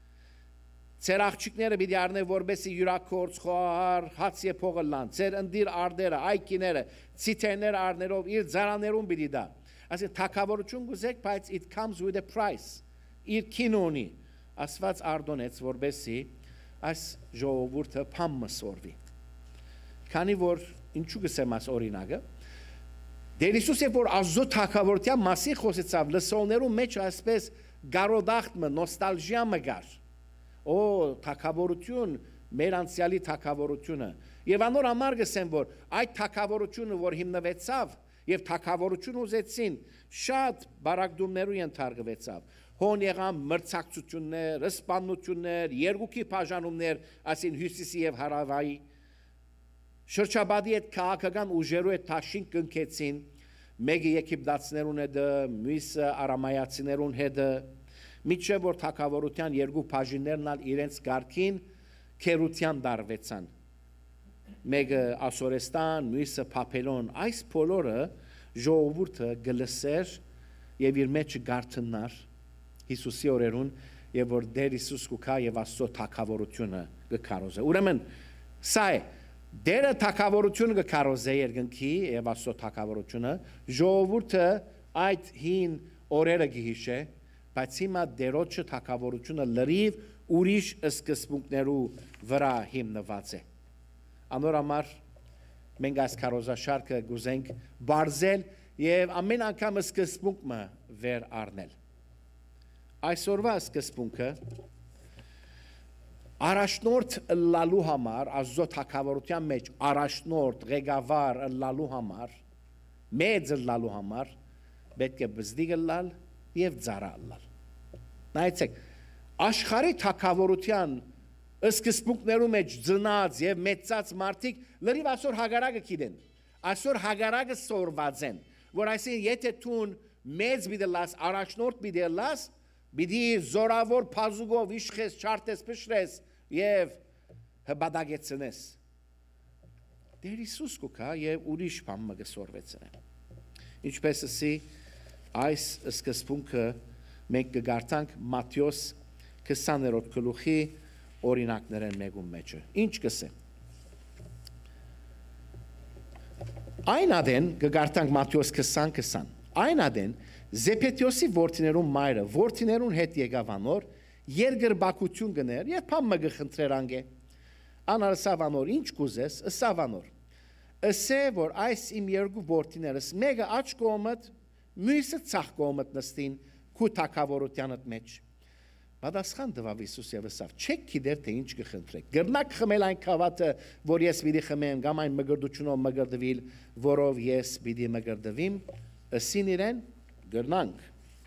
Ծեր աղջիկները պիտի առնե որբեսի յուրաքորց խոհար հաց եւ փողը լան, ծեր ընդիր արդերը, այկիները, ցիթերները առներով իր ծարաներուն պիտի դա։ Այսինքն թակավորություն գուզեք, բայց it comes with a price։ Իր կինոնի Աստված արդոնեց որբեսի այս ժողովուրդը փամը սորվի։ Քանի որ ինչու գսեմ այս օրինակը, Դեր Հիսուսը որ ազո թակավորության մասին խոսեցավ, լսողներու մեջ այսպես գարոդախտը, նոստալժիա մգար։ Օ, թակավորություն, մեր անցյալի թակավորությունը։ Եվ անոր համար գսեմ, որ այդ թակավորությունը, որ հիմնվեցավ, եւ թակավորություն ուզեցին, շատ բարակդումներու ենթարկվեցավ։ Հոն եղան մրցակցություններ, սպանություններ, երկուքի բաժանումներ, ասին հյուսիսի եւ հարավայի։ Շրջաբադի այդ քաղաքական ուժերու այդ տաշին կնքեցին, մեկը եգիպտացիներուն հետ, մյուսը արամայացիներուն հետ, միջև որ թակավորության երկու բաժիններն ալ իրենց գարքին քերության դարվեցան։ Մեկը Ասորեստան, մյուսը Փափելոն, այս բոլորը ժողովուրդը գլսեր եւ իր մեջ գարտնար Հիսուսի օրերուն եւ որ Դեր Հիսուս կուքա եւ Աստծո թակավորությունը կկարոզե։ Ուրեմն սա է Դերը թակավորությունը կկարոզե երկնքի եւ Աստծո թակավորությունը, ժողովուրդը այդ հին օրերը գիհիշե, բայց հիմա Դերոջը թակավորությունը լրիվ ուրիշ սկզբունքներու վրա հիմնված է։ Անոր համար մենք այս քարոզաշարքը գուզենք բարձել եւ ամեն անգամ սկզբունքը վեր առնել։ Այսօրվա սկզբունքը Առաջնորդ լալու համար, Աստծո թակավորության մեջ առաջնորդ ղեկավար լալու համար, մեծ լալու համար պետք է բզդիկ լալ եւ ծառա լալ։ Նայեցեք, աշխարհի թակավորության սկզբունքներու մեջ ծնած եւ մեծած մարդիկ լրիվ այսօր հագարակը գիտեն։ Այսօր հագարակը սորված են, որ այսին եթե տուն մեծ բիդելաս առաջնորդ բիդելաս, բիդի զորավոր փազուգով իշխես, չարտես, փշրես եւ հբադագեցնես։ Դեր Հիսուս կուքա եւ ուրիշ բան մը գսորվեցնե։ Ինչպես ասի այս սկզբունքը մենք կգարտանք Մատթեոս 20-րդ գլուխի օրինակներն մեկում մեջը։ Ինչ կսե։ Այն ադեն կգարտանք Մատթեոս 20:20։ Այն ադեն Զեփեթիոսի որդիներուն մայրը որդիներուն հետ եկավ անոր երկրբակություն գներ եւ փամը գխնդրեր անգե անարսավանոր ինչ կուզես սավանոր ասե որ այս իմ երկու որդիներս մեկը աջ կողմդ մյուսը ցախ կողմդ նստին քու թակավորությանդ մեջ պատասխան տվավ Հիսուս եւ ասավ չեք գիտեր թե ինչ կխնդրեք գրնակ խմել այն քավաթը որ ես պիտի խմեմ կամ այն մգրդությունով մգրդվիլ որով ես պիտի մգրդվիմ ասին իրեն գրնանք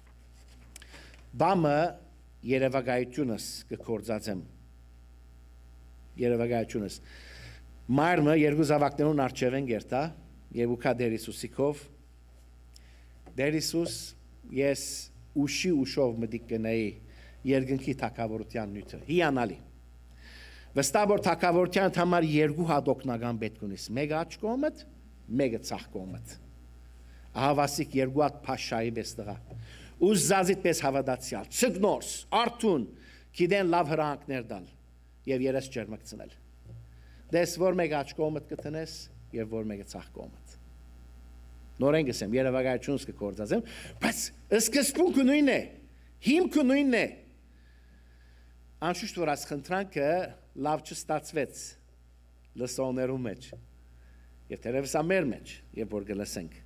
բամը երևակայությունս կկործածեմ երևակայությունս մայրը երկու զավակներուն արջևեն գերտա եւ ուքա Դեր Հիսուսիկով Դեր Հիսուս ես ուշով մտիկ կնեի երկնքի թակավորության նյութը հիանալի վստահ որ թակավորության համար երկու հատոկնական պետք ունես մեկը աջ կողմդ մեկը ցախ կողմդ ահավասիկ երկու հատ փաշայի բեստղա Ուզազիտ պես հավատացյալ, ցգնորս, արթուն, գիտեն լավ հրանքներ դալ եւ երես ջերմկցնել։ Դες որ մեկ աջ կողմդ կտնես եւ որ մեկը ցախ կողմդ։ Նորեն գսեմ, երևակայությունս կկործածեմ, բայց սկզբունքը նույնն է, հիմքը նույնն է։ Անշուշտ որ այս խնդրանքը լավ չստացվեց։ լսողներու մեջ եւ թերևս ամեր մեջ եւ որ գլսենք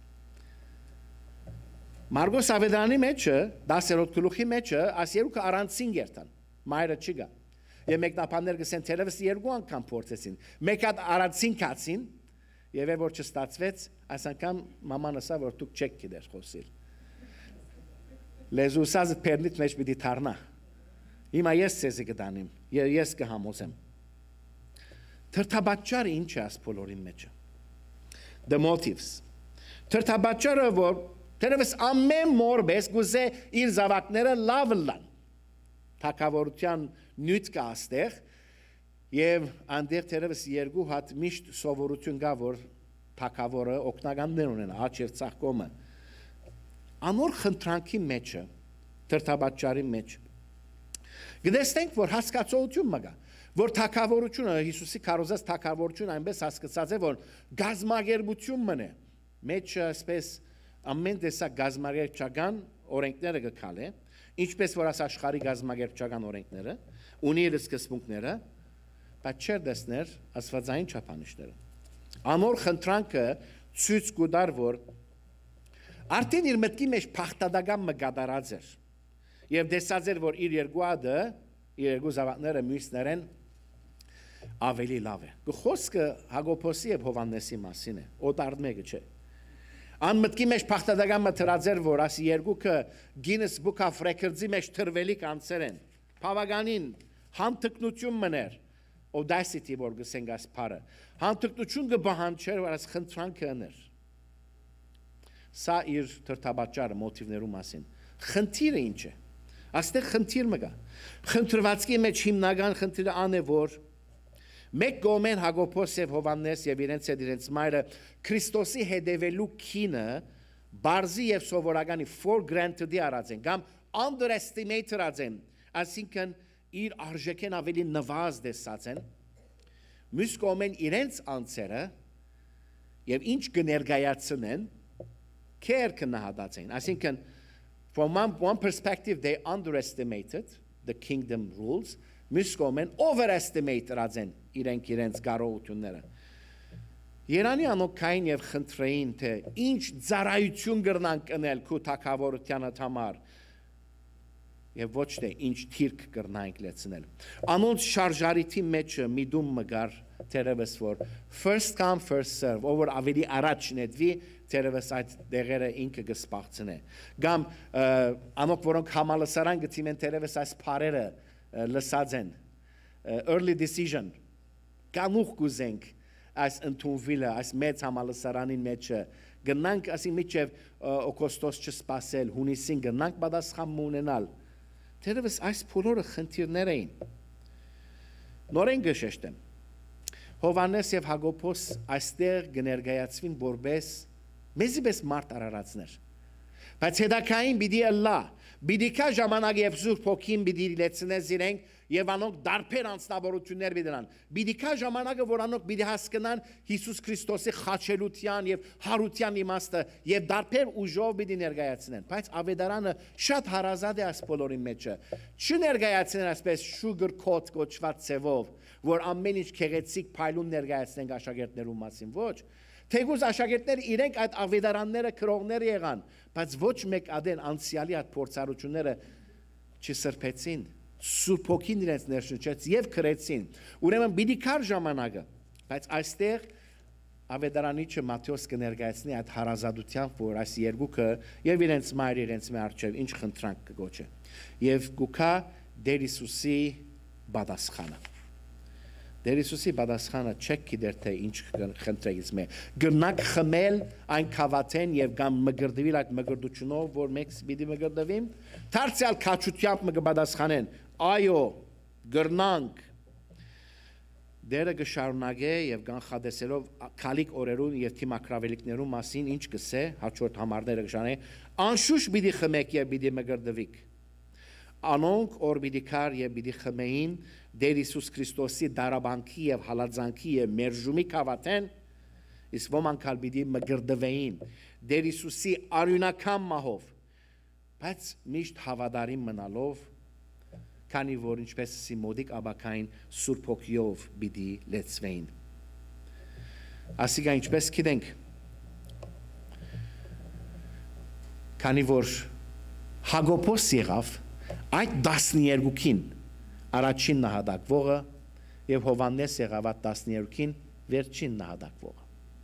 Մարգոս Ավետարանի մեջը 10-րդ գլուխի մեջը այս երկու առանցին երթան մայրը չգա եւ մեկնաբաններ գսեն թերևս երկու անգամ փորձեցին մեկ հատ առանցին կացին եւ որ չստացվեց այս անգամ մաման ասա որ դուք չեք գիտեր խոսել լեզուսած պերնիտ մեջ պիտի թարնա հիմա ես ցեզի կդանեմ ես կհամոզեմ թրթաբաճարը ինչ է աս բոլորի մեջը the motives թրթաբաճարը որ Terevs ամեն մորբես գուզե իր զավակները լավ լան թակավորության նյութ կա աստեղ եւ անդեղ terevs երկու հատ միշտ սովորություն կա որ թակավորը օգնականներ ունեն աճ եւ ցաղկոմը անոր խնդրանքի մեջը թրթաբաճարի մեջ գտեսնենք որ հասկացողություն մգա որ թակավորությունը Հիսուսի քարոզած թակավորությունը այնպես հասկացած է որ գազմագերբություն մնե մեջը ասես ամեն տեսակ գազմագերբչական օրենքները գկալ է ինչպես որ աշխարհի գազմագերբչական օրենքները ունի իր սկզբունքները բայց չեր դեսներ աստվածային չափանիշները անոր խնդրանքը ցույց կուտար որ արդեն իր մտքի մեջ փախտադական մգադարած էր եւ դեսած էր որ իր երկու զավակները մյուսներեն ավելի լավ է խոսքը Հակոբոսի եւ Հովհաննեսի մասին է օտար մեկը չէ Անմտքի մեջ փախտադական մտրած էր որ ասի երկուքը Guinness Book of Records-ի մեջ թրվելի կանցեր են բավականին հանդգնություն մներ audacity որ գսենք այս բառը հանդգնություն կբահանջեր որ այս խնդրանքը ներ սա իր թրթաբաճարը մոտիվներու մասին խնդիրը ինչ է աստեղ խնդիր մգա խնդրվածքի մեջ հիմնական խնդիրը ան է որ Մեկ գոմեն Հակոբոս եւ Հովհաննես եւ իրենց մայրը Քրիստոսի հետևելու քինը բարձի եւ սովորականի for granted-ի արած են կամ underestimate արած են այսինքն իր արժեքեն ավելի նվազ դեսած են մյուս գոմեն իրենց անձերը եւ ինչ կներկայացնեն քեր կնահատած են այսինքն from one perspective they underestimated the kingdom rules մյուս գոմեն overestimate արած են իրենց կարողությունները Երանի անոքային եւ խնդրեին թե ինչ ծառայություն կրնանք անել քո թակավորությանը համար եւ ոչ թե ինչ թիրք կրնանք լեցնել անոնց շարժարիթի մեջը միդում մգար terevs որ first come first serve over ավելի առաջ նետվի terevs այդ դեղերը ինքը գսպաղցնե կամ անոք որոնք համալսարան գտիմեն terevs այս բարերը լսած են early decision կանուխ գուզենք այս ընդունվիլը այս մեծ համալսարանին մեջը գնանք ասի միջև օգոստոս չսպասել հունիսին գնանք պատասխան ունենալ Terevs այս բոլորը խնդիրներ էին նորեն գշեշտեմ Հովհաննես եւ Հակոբոս այստեղ կներկայացվին որպես մեզիպես մարդ արարածներ բայց հետակային պիտի ըլլա Պիտի կա ժամանակ եւ Սուրբ Հոգին պիտի լեցնես իրենք եւ անոնք դարբեր անձնավորություններ պիտի Պիտի կա ժամանակը որ անոնք պիտի հասկանան Հիսուս Քրիստոսի խաչելության եւ հարության իմաստը եւ դարբեր ուժով պիտի ներկայացնեն բայց Ավետարանը շատ հարազատ է այս բոլորի մեջը չներկայացնեն այսպես sugar coat կոչված ծևով որ ամեն ինչ քեղեցիկ փայլուն ներկայացնենք աշակերտներու մասին ոչ Թեգուզ աշակերտները իրենք այդ ավետարանները քրողներ եղան, բայց ոչ մեկ ադեն անցյալի այդ փորձառությունները չսրբեցին, Սուրբ Հոգին իրենց ներշնչեց եւ քրեցին։ Ուրեմն պիտի կար ժամանակը, բայց այստեղ ավետարանիչը Մատթեոս կներկայացնի այդ հարազատությամբ, որ այս երկուքը եւ իրենց մայրը իրենց մերժել ինչ խնդրանք կգոչե։ Եվ գուքա Տեր Հիսուսի պատասխանը։ Տեր Հիսուսի պատասխանը չեք գիտեր թե ինչ խնդրեից մե գնաք խմել այն քավաթեն եւ կամ մգրդվել այդ մգրդությունով որ մեկ պիտի մգրդվին դարձյալ քաչությամբ մգպատասխանեն այո գրնանք Դերը կշարունակե եւ կանխատեսելով քալիք օրերուն եւ թիմակրավելիքներուն մասին ինչ կսե հաջորդ համարները կշանե անշուշտ պիտի խմեք եւ պիտի մգրդվիք Անոնք որ պիտի կար եւ պիտի խմեին Տեր Հիսուս Քրիստոսի դարաբանքի եւ հալածանքի եւ մերժումի կավաթեն իսկ ոմանք ալ պիտի մգրդվեին Տեր Հիսուսի արյունական մահով բայց միշտ հավատարիմ մնալով քանի որ ինչպես Սիմոդիկ աբակային Սուրբ Հոգիով պիտի լեցվեին Ասիկա ինչպես գիտենք, քանի որ Հակոբոս եղավ այդ 12-ին առաջին նահատակվողը եւ Հովհաննես եղավ այդ 12-ին վերջին նահատակվողը։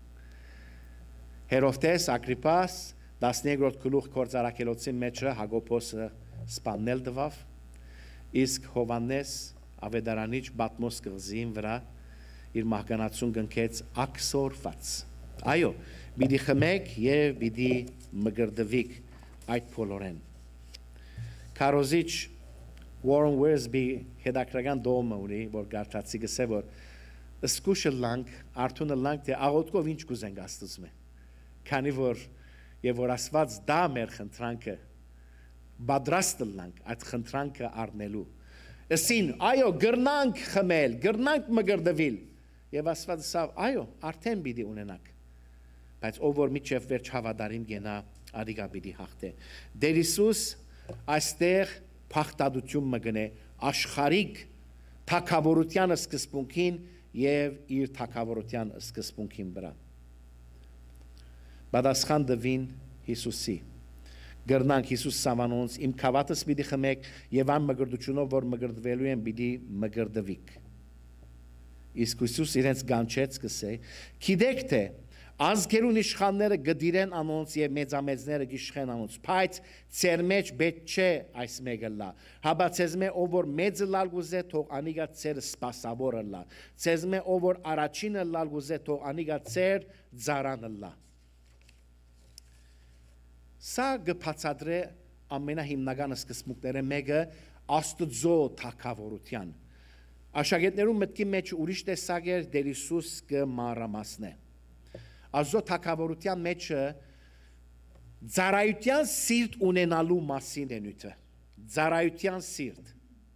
Հերովդես Ագրիպաս 13-րդ գլուխ գործարակելոցի մեջը Հակոբոսը սպանել դվավ, իսկ Հովհաննես Ավետարանիչ Պատմոս կղզին վրա իր մահկանացուն կնքեց աքսորված։ Այո, պիտի խմեք եւ պիտի մգրդվիկ այդ բոլորեն։ Քարոզիչ Warren Wiersbe հետաքրական դոմը ունի, որ գարտացի գսե որ սկուշը լանք, արդյունը լանք թե աղոտքով ինչ կուզենք աստծմե։ Քանի որ եւ որ ասված դա մեր խնդրանքը բադրաստը լանք այդ խնդրանքը առնելու։ Ասին այո գրնանք խմել, գրնանք մգրդվել եւ ասված ասավ այո արդեն պիտի ունենանք։ Բայց ով որ միջև վերջ հավատարիմ գնա ադիգա պիտի հաղթե։ Դեր Հիսուս այստեղ փախտadություն մգնե աշխարհիկ թակավորության սկզբունքին եւ իր թակավորության սկզբունքին վրա։ Պատասխան դվին Հիսուսի։ Գրնանք Հիսուս սավանոնց իմ քավատս պիտի խմեք եւ այն մգրդությունով որ մգրդվելու են պիտի մգրդվիկ։ Իսկ Հիսուս իրենց գանչեց կսե. Գիտեք թե ազգերուն իշխանները գդիրեն անոնց եւ մեծամեծները գիշխեն անոնց, բայց ծեր մեջ պետք չէ այս մեկը լա։ Հաբա ցեզմե ով որ մեծը լալ գուզե թող անիգա ծեր սպասավորը լա։ Ցեզմե ով որ առաջինը լալ գուզե թող անիգա ծեր ծարանը լա։ Սա գբացադրե ամենահիմնական սկզբունքները մեկը Աստծո թակավորության։ Աշակերտներու մտքի մեջ ուրիշ տեսակ էր Տեր Հիսուս կմարամասնե։ Աստծո թակավորության մեջը ծառայության սիրտ ունենալու մասին է նույնը։ Ծառայության սիրտ։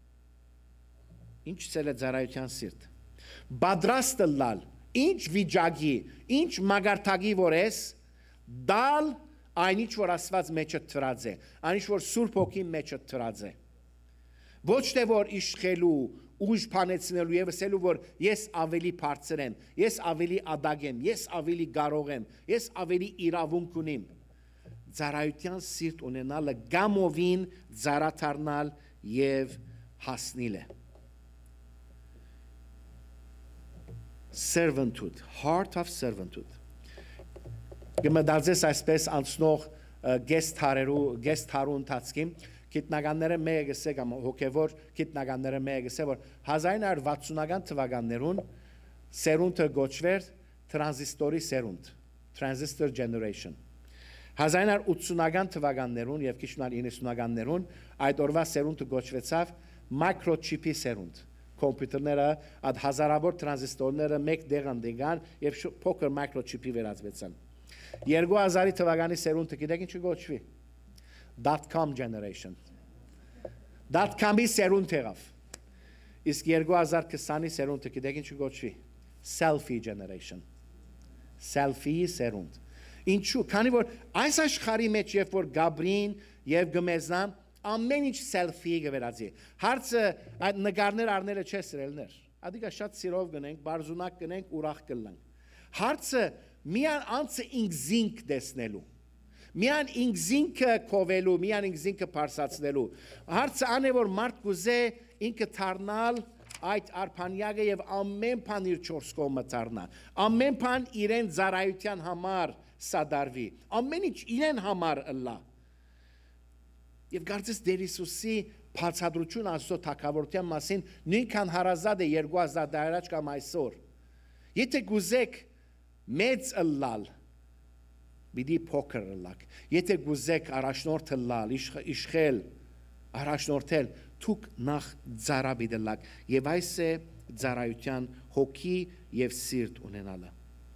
Ինչ ցել է ծառայության սիրտ։ Պատրաստը լալ, ինչ վիճակի, ինչ մագարտակի որ ես, դալ այն ինչ որ Աստված մեջը թրած է, այն ինչ որ Սուրբ Հոգի մեջը թրած է։ Ոչ թե որ իշխելու ուժ փանեցնելու եւ ասելու որ ես ավելի բարձր եմ, ես ավելի ադագ եմ, ես ավելի կարող եմ, ես ավելի իրավունք ունիմ։ Ծառայության սիրտ ունենալը գամովին ծառաթարնալ եւ հասնել է։ Servanthood, heart of servanthood։ Գմդարձես այսպես անցնող գեսթարու ընթացքին Գիտնականները մեկը գսե կամ հոգևոր գիտնականները մեկը գսե որ 1960-ական թվականներուն սերունդը գոչվեր տրանզիստորի սերունդ, transistor generation։ 1980-ական թվականներուն եւ քիչ մնալ 90-ականներուն այդ օրվա սերունդը գոչվեցավ microchip-ի սերունդ։ Կոմպյուտերները այդ հազարավոր տրանզիստորները մեկ դեղան դեգան եւ փոքր microchip-ի վերածվեցան։ 2000 թվականի սերունդը գիտեք ինչ գոչվի։ .com generation. .com-ի սերունդ եղավ։ Իսկ 2020-ի սերունդը գիտեք ինչ գոչվի։ Selfie generation. Selfie սերունդ։ Ինչու՞, քանի որ այս աշխարհի մեջ երբ որ Գաբրին եւ Գմեզան ամեն ինչ selfie գվերածի։ Հարցը այդ նկարներ առնելը չէ սրելներ։ Ադիգա շատ սիրով գնենք, բարձունակ գնենք, ուրախ կլանք։ Հարցը միան անցը ինքզինք տեսնելու։ Միան ինքզինքը կովելու, միան ինքզինքը պարսացնելու։ Հարցը ան է որ մարդ կուզե ինքը թարնալ այդ արփանյակը եւ ամեն բան իր 4 կողմը թարնա։ Ամեն բան իրեն ծառայության համար սադարվի։ Ամեն ինչ իրեն համար ըլլա։ Եվ կարծես Տեր Հիսուսի բացատրություն Աստծո թակավորության մասին նույնքան հարազատ է 2000 տարի առաջ կամ այսօր։ Եթե գուզեք մեծ ըլլալ Բիդի փոքր լակ։ Եթե գուզեք առաջնորդ լալ, իշխել, առաջնորդել, թուք նախ ծառաբիդելակ։ Եվ այս է ծառայության հոգի եւ սիրտ ունենալը։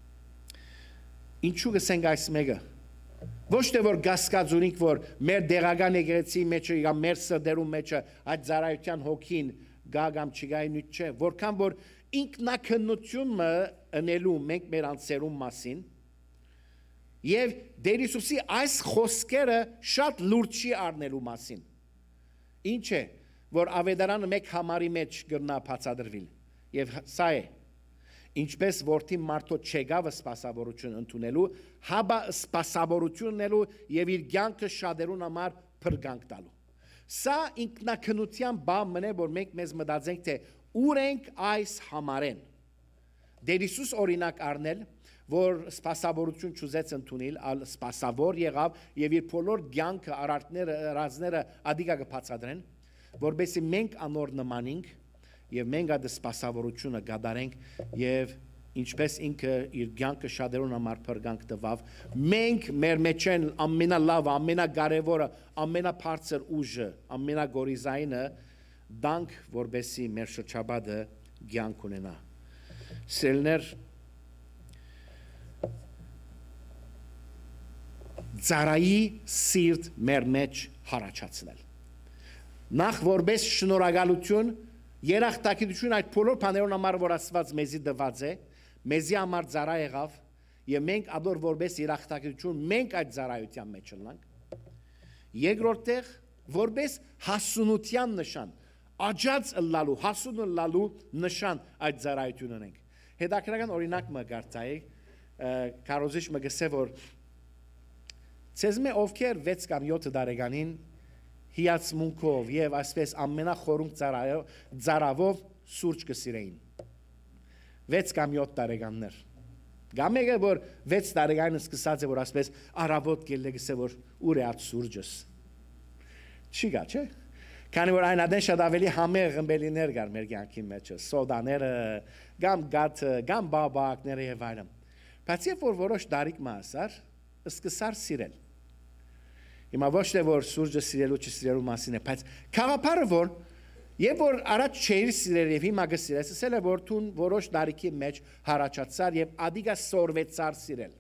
Ինչու գսենք այս մեկը։ Ոչ թե որ գասկածունիկ որ մեր դեղական եկեղեցի մեջը կամ մեր սրդերում մեջը այդ ծառայության հոգին գա կամ չգայի նույն չէ, որքան որ ինքնակնությունը ընելու մենք մեր անձերում մասին Եվ Տեր Հիսուսի այս խոսքերը շատ լուրջ չի առնելու մասին։ Ինչ է, որ ավետարանը մեկ համարի մեջ գրնա բացադրվել։ Եվ սա է։ ինչպես որդի մարդո չեկավ սպասավորություն ընդունելու, հաբա սպասավորություն ունելու եւ իր կյանքը շատերուն համար փրկանք տալու։ Սա ինքնակնության բան մնե, որ մենք մեզ մտածենք, թե ուր ենք այս համարեն։ Դեր Հիսուս օրինակ առնել, որ սպասավորություն չուզեց ընդունել, ալ սպասավոր եղավ եւ իր բոլոր կյանքը արարքները, ռազները ադիգա կբացատրեն, որովհետեւ մենք անոր նմանենք եւ մենք այդ սպասավորությունը գադարենք եւ ինչպես ինքը իր կյանքը շատերուն համար փրկանք տվավ, մենք մեր մեջ են ամենալավը, ամենակարևորը, ամենաբարձր ուժը, ամենագորիզայինը դանք, որբեսի մեր շրջապատը կյանք ունենա։ Սելներ ծառայի սիրտ մեր մեջ հարաճացնել։ Նախ որպես շնորհակալություն, երախտագիտություն այդ բոլոր բաներուն համար, որ Աստված մեզի տված է, մեզի համար ծառա եղավ, եւ մենք ադոր որպես երախտագիտություն մենք այդ ծառայության մեջ ենք։ Երկրորդ տեղ որպես հասունության նշան, աջած լալու, հասուն լալու նշան այդ ծառայությունն ունենք։ Հետաքրքրական օրինակ մը գարտայի, կարոզիչ մը գսե որ ցեզմե ովքեր 6 կամ 7 տարեկանին հիացմունքով եւ այսպես ամենախորունկ ծարավով սուրճ կսիրեին 6 կամ 7 տարեկաններ գամ եկե որ 6 տարեկանին սկսած է որ այսպես արաբոտ գելը գսե որ ուր է այդ սուրճս չի գա չէ քանի որ այն ադեն շատ ավելի համեղ ըմբելիներ կար մեր կյանքի մեջ սոդաները գամ գաթ գամ բաբակները եւ այլն բայց երբ որ որոշ դարիք մասար սկսար սիրել Հիմա ոչ թե որ սուրճը սիրելու չսիրելու մասին է, բայց խաղապարը որ եւ որ առաջ չէր սիրել եւ հիմա կսիրես, ասել է որ տուն որոշ տարիքի մեջ հարաճացար եւ ադիգա սորվեցար սիրել։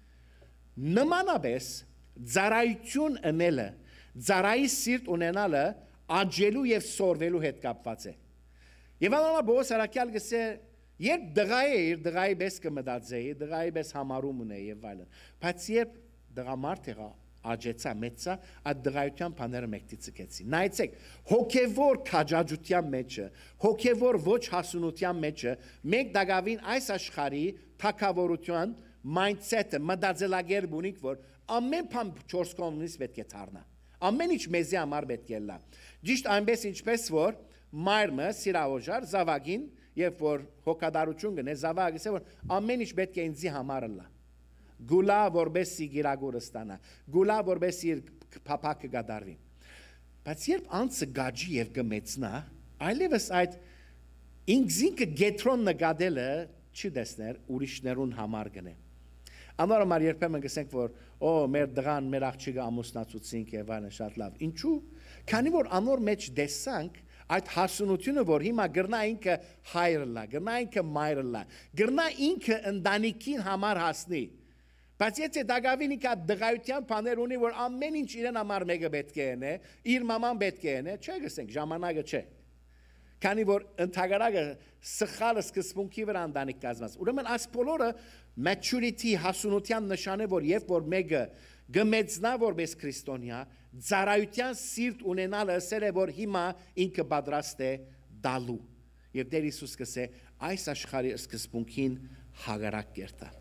Նմանապես ծառայություն ունելը, ծառայի սիրտ ունենալը աջելու եւ սորվելու հետ կապված է։ Եվ անոնա բոս արակյալ գսե երբ դղայի պես կմտածեի, դղայի պես համարում ունեի եւ այլն։ Բայց երբ դղամարդ եղա աջեցա մեծա այդ դղայության բաները մեկտի ցկեցի նայեցեք հոգևոր քաջաջության մեջը հոգևոր ոչ հասունության մեջը մենք դակավին այս աշխարհի թակավորության mindset-ը մտածելակերպ ունենք որ ամեն բան 4 կողմից պետք է դառնա ամեն ինչ մեզի համար պետք է լա ճիշտ այնպես ինչպես որ մայրը սիրավորժար զավակին երբ որ հոգադարություն գնե զավակը ասե որ ամեն ինչ պետք է ինձի համար լա Գուլա որբեսի գիրագուրը ստանա, գուլա որբեսի իր պապակը գադարվի։ Բայց երբ անցը գաջի և գմեցնա, այլևս այդ ինքզինքը գետրոն նգադելը չի դեսներ ուրիշներուն համար գնե։ Անոր համար երբեմն գսենք, որ մեր դղան, մեր աղջիկը ամուսնացուցինք և այլն շատ լավ։ Ինչու՞։ Քանի որ անոր մեջ դեսանք այդ հասունությունը, որ հիմա գրնա ինքը հայրը լա, գրնա ինքը մայրը լա, գրնա ինքը ընտանիքին համար հասնի։ Բայց եթե դակավին ինքը դղայության բաներ ունի, որ ամեն ինչ իրեն համար մեկը պետք է ենե, իր մաման պետք է ենե, չէ գսենք, ժամանակը չէ։ Քանի որ ընդհանրակը սխալը սկզբունքի վրա ընտանիք կազմած։ Ուրեմն այս բոլորը maturity հասունության նշան է, որ երբ որ մեկը գմեցնա որպես քրիստոնյա, ծառայության սիրտ ունենալը ասել է, որ հիմա ինքը պատրաստ է դալու։ Եվ Տեր Հիսուս կսե այս աշխարհի սկզբունքին հագարակ կերտա։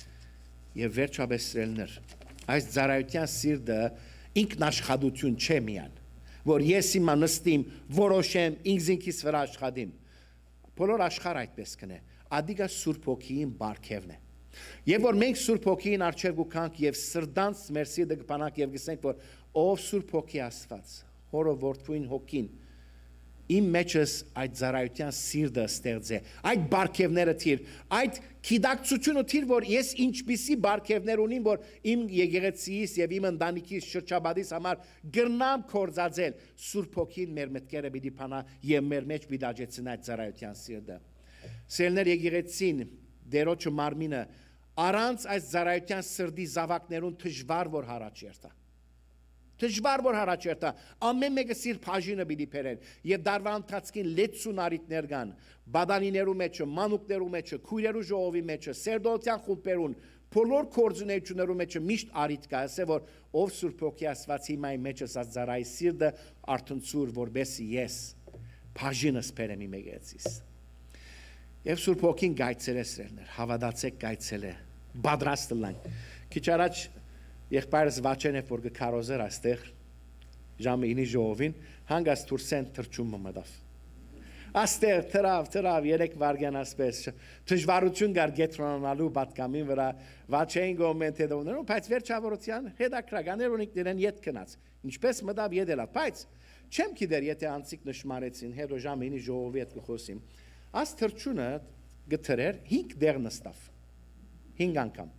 Եվ վերջապես սրելներ, այս ծառայության սիրտը ինքնաշխատություն չէ միան, որ ես հիմա նստիմ, որոշեմ, ինքզինքիս վրա աշխատիմ, բոլոր աշխարհը այդպես կնե, ադիգա Սուրբ Հոգին բարգևն է, եւ որ մենք Սուրբ Հոգին առջև գուքանք եւ սրտանց մեր սիրտը կփանանք եւ գսենք, որ ով Սուրբ Հոգի Աստված, հորը որդին Հոգին, իմ մեջս այդ ծառայության սիրտը ստեղծե, այդ բարգևները թիր, այդ գիտակցությունը թիր, որ ես ինչպիսի բարգևներ ունիմ, որ իմ եկեղեցիս եւ իմ ընտանիքիս շրջապատիս համար գրնամ կործածել, Սուրբ Հոգին մեր մտքերը պիտի փանա եւ մեր մեջ պիտի աճեցնի այդ ծառայության սիրտը։ Սերներ եկեղեցին, դերոջը մարմինը, առանց այս ծառայության սրտի զավակներուն դժվար որ հարաճ երթա։ Դժվար որ հարաճ երթա, ամեն մեկը սիր բաժինը պիտի բերեն եւ դարվա ընթացքին լեցուն արիտներ կան, բադանիներու մեջը, մանուկներու մեջը, քույրերու ժողովի մեջը, սերդոյության խումբերուն, բոլոր կորձունեություններու մեջը միշտ արիտ կա, ասե որ ով Սուրբ Հոգի Աստված հիմա իմ մեջս ծառայի սիրտը արթնցուր որբեսի ես բաժինս բերեմ իմ եկեղեցիս։ Եվ Սուրբ Հոգին գայցերեսրելներ, հավատացեք գայցելե, բադրաստ լանք։ Քիչ առաջ եղբայրս Վաչենև որ գքարոզեր այստեղ ժամը 9 ժողովին, հանգած Թուրսեն թրջումը մտավ։ Աստեղ թրավ 3 վարգյան ասպես դժվարություն կար գետրոնանալու պատկամին վրա Վաչեն գոմենտ հետոներում, բայց վերջավորության հետաքրականներ ունիկ դրեն ետ կնաց։ Ինչպես մտավ ետելա, բայց չեմ գիտեր եթե անցիկ նշմարեցին, հետո ժամը 9 ժողովի հետ կխոսիմ։ Աս թրջունը գտրեր 5 դեր նստավ։ 5 անգամ։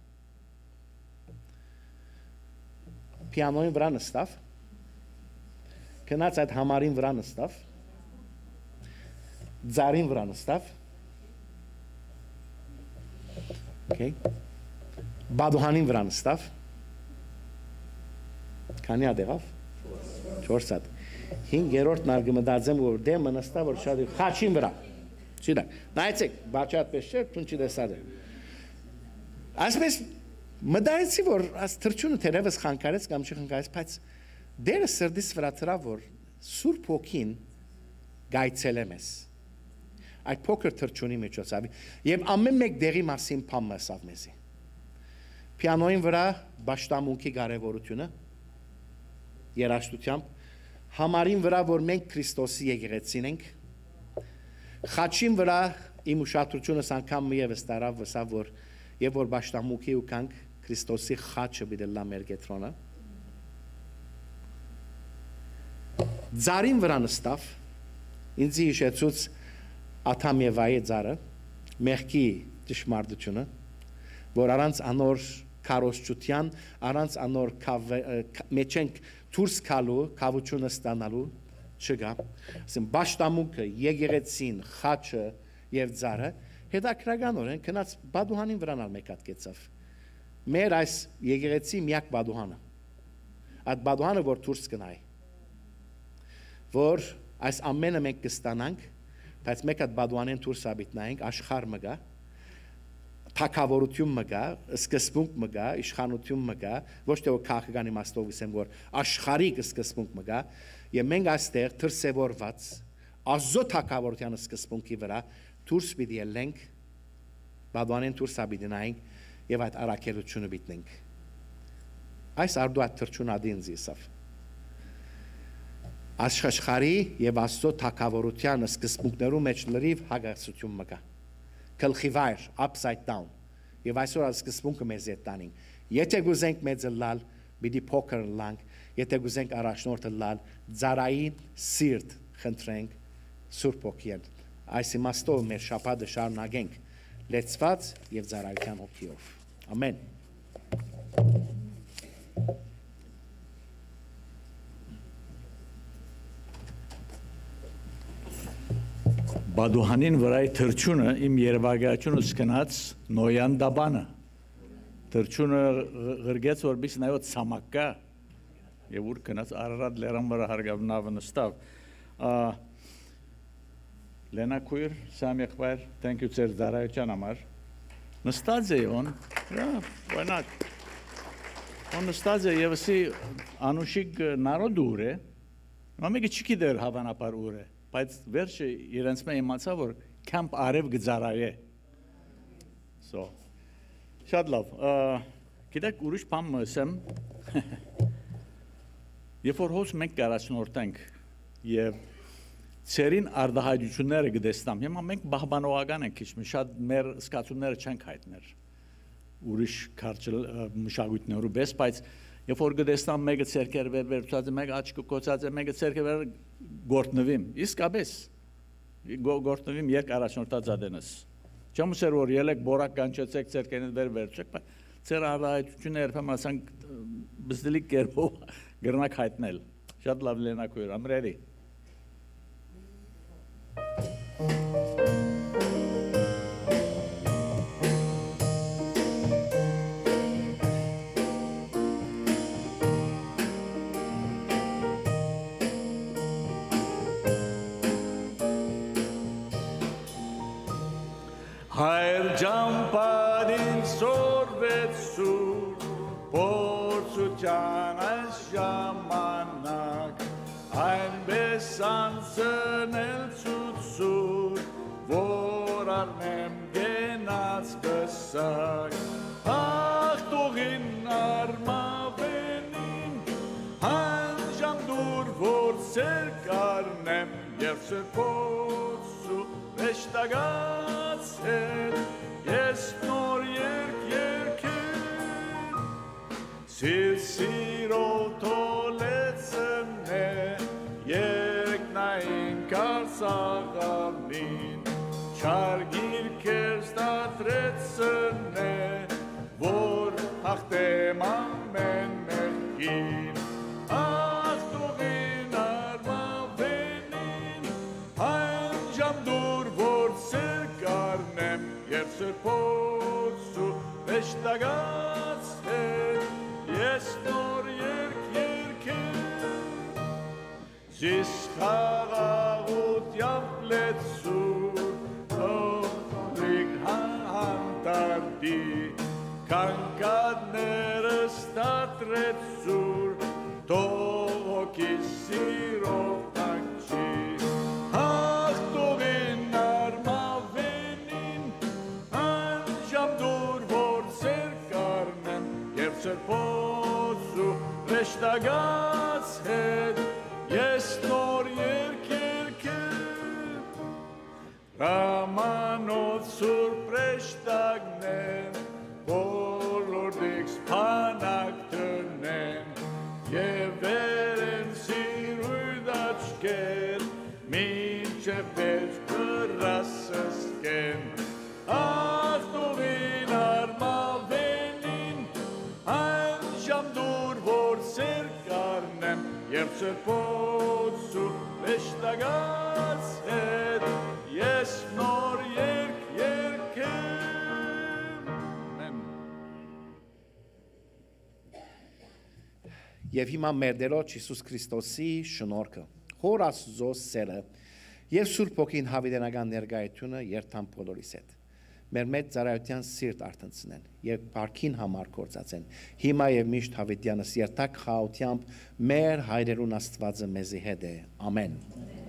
Պիանոյին վրա նստավ, կնաց այդ համարին վրա նստավ, ձարին վրա նստավ, բադուհանին վրա նստավ, քանի հատ եղավ, 4 հատ, 5-րդն արգմդածեմ, որ դեմը նստավ, որ շատ խաչին վրա, չիդակ, նայցեք, բաչատ պես չէր, տուն չի դեսար է, ասպես, մդայեցի, որ աս թրջունը թերևս խանգարեց կամ չխանգարեց, բայց դերը սրդիս վրա թրա, որ Սուրբ Հոգին գայցել եմ ես, այդ փոքր թրջունի միջոցով, և ամեն մեկ դեղի մասին պամը ասավ մեզի, պիանոյին վրա բաշտամունքի կարևորությունը, երաշտությամբ, համարին վրա, որ մենք Քրիստոսի եկեղեցին ենք, խաչին վրա իմ ուշադրությունս անգամ մի ևս տարավ վսավ, որ և որ բաշտամունքի ու կանք Քրիստոսի խաչը բիդելլա մեր գետրոնը, ձարին վրա նստավ, ինձի իշեցուց Աթամ Եվայի ձարը, մեղքի ճշմարտությունը, որ առանց անոր քարոզչության, առանց անոր մեջենք դուրս գալու, կավությունը ստանալու չկա, ասեմ բաշտամունքը, եկեղեցին, խաչը եւ ձարը հետաքրականորեն քնած բադուհանին վրանալ մեկ հատ կեցավ։ Մեր այս եկեղեցի միակ բադուհանը, այդ բադուհանը որ դուրս կնայ, որ այս ամենը մենք կստանանք, բայց մեկ հատ բադուհանեն դուրս աբիտնայինք, աշխարհ մը գա, թակավորություն մը գա, սկզբունք մը գա, իշխանություն մը գա, ոչ թե որ քաղաքական իմաստով ասեմ, որ աշխարհիկ սկզբունք մը գա, եւ մենք այստեղ դրսևորված ազո թակավորության սկզբունքի վրա դուրս պիտի ելենք, բադուհանեն դուրս աբիտնայինք եւ այդ առաքելությունը բիտնենք։ Այս արդու այդ թրջուն ադին զիսավ։ Աշխարհի եւ Աստծո թակավորության սկզբունքներու մեջ լրիվ հագացություն մը գա։ Գլխիվայր, upside down։ Եվ այսօր այս սկզբունքը մեզ հետ տանին։ Եթե գուզենք մեծը լալ, պիտի փոքր լանք, եթե գուզենք առաջնորդը լալ, ձարայի սիրտ խնդրենք Սուրբ Հոգին։ Այս իմաստով մեր շաբաթը շարունակենք լեցված եւ ձարայության հոգիով։ Ամեն։ Բադուհանին վրայի թրջունը իմ երվագայությունը սկնած նոյան դաբանը։ Թրջունը գրգեց որբիս նայոց սամակկա եւ ուր կնած Արարատ լերան վրա հարգավ նավը նստավ։ Լենա քույր, Սամ եղբայր, thank you ծեր դարայության համար։ Նստած է on, why not? On նստած է եւ ասի անուշիկ նարոդուր է։ Մամիկը չգիտեր հավանաբար ուր է, բայց վերջը իրենց մե իմացա որ կամպ արև գծարայ է։ So շատ լավ։ Գիտեք ուրիշ բան ասեմ։ Երբ որ հոս մենք կարաշնորտենք եւ ծերին արդահայտությունները գտեսնամ, հիմա մենք բահբանողական ենք քիչ շատ մեր սկացումները չենք հայտներ ուրիշ կարճ մշակույթներու պես, բայց երբ որ գտեսնամ մեկը ցերկեր վերցած է, մեկը աչքը կոծած է, մեկը ցերկեր գործնվիմ, իսկապես գործնվիմ երկ առաջնորդած ադենս։ Չեմ ուզեր որ ելեք բորակ կանչեցեք ցերկերին վերցեք, բայց ծեր արդահայտությունը երբեմն ասանք բզդլիկ կերպով գրնակ հայտնել։ Շատ լավ Լենա քույր, I'm ready. Հայր ջամպարին սորվեց սուր, փորձության այս ժամանակ, այնպես անցնել ցույցուր, որ կարնեմ գենաց կսակ, աղտողին արմավենին, հանջամ դուր, որ սեր կարնեմ, և սրպոցու վեշտագաց հետ, ես նոր երկեմ, սիրո թոլեցն է, երկնային կարսաղամին, չար գիրքեր ստատրեցն է, որ հաղթեմ ամեն մեղքին, աղտողին արմավենին, հանջամ դուր, որ սեր կարնեմ, և սրպոցու վեշտագաց հետ, ես նոր երկեմ, զիս խաղաղությամբ լեցուր, թողրիկ հանտարդի, կանկադները ստատրեցուր, թողոքի սիրով տանչի, հաղթողին արմավենին, անջամ դուր, որ սեր կարնեմ, և սրպոցու վեշտագաց հետ, ես նոր երկեմ, Ramanot surpreștagnem, bolor dix panactnem, Jeveren siruidačken, minče već prasasken, Ahtovin armavenin, anjam dur vor serkarnem, Jev serpocu veštagats et, Yes, nor yerkem. Amen. Եվ հիմա մեր Տերոջ Հիսուս Քրիստոսի շնորհքը, Հոր Աստծո սերը եւ Սուրբ Հոգին հավիտենական ներկայությունը երթան բոլորիս հետ։ Մեր մեծ ծառայության սիրտ արտնցնեն եւ բարքին համար կործածեն։ Հիմա եւ միշտ հավիտյանս երթակ խաղությամբ մեր հայրերուն Աստվածը մեզի հետ է։ Ամեն։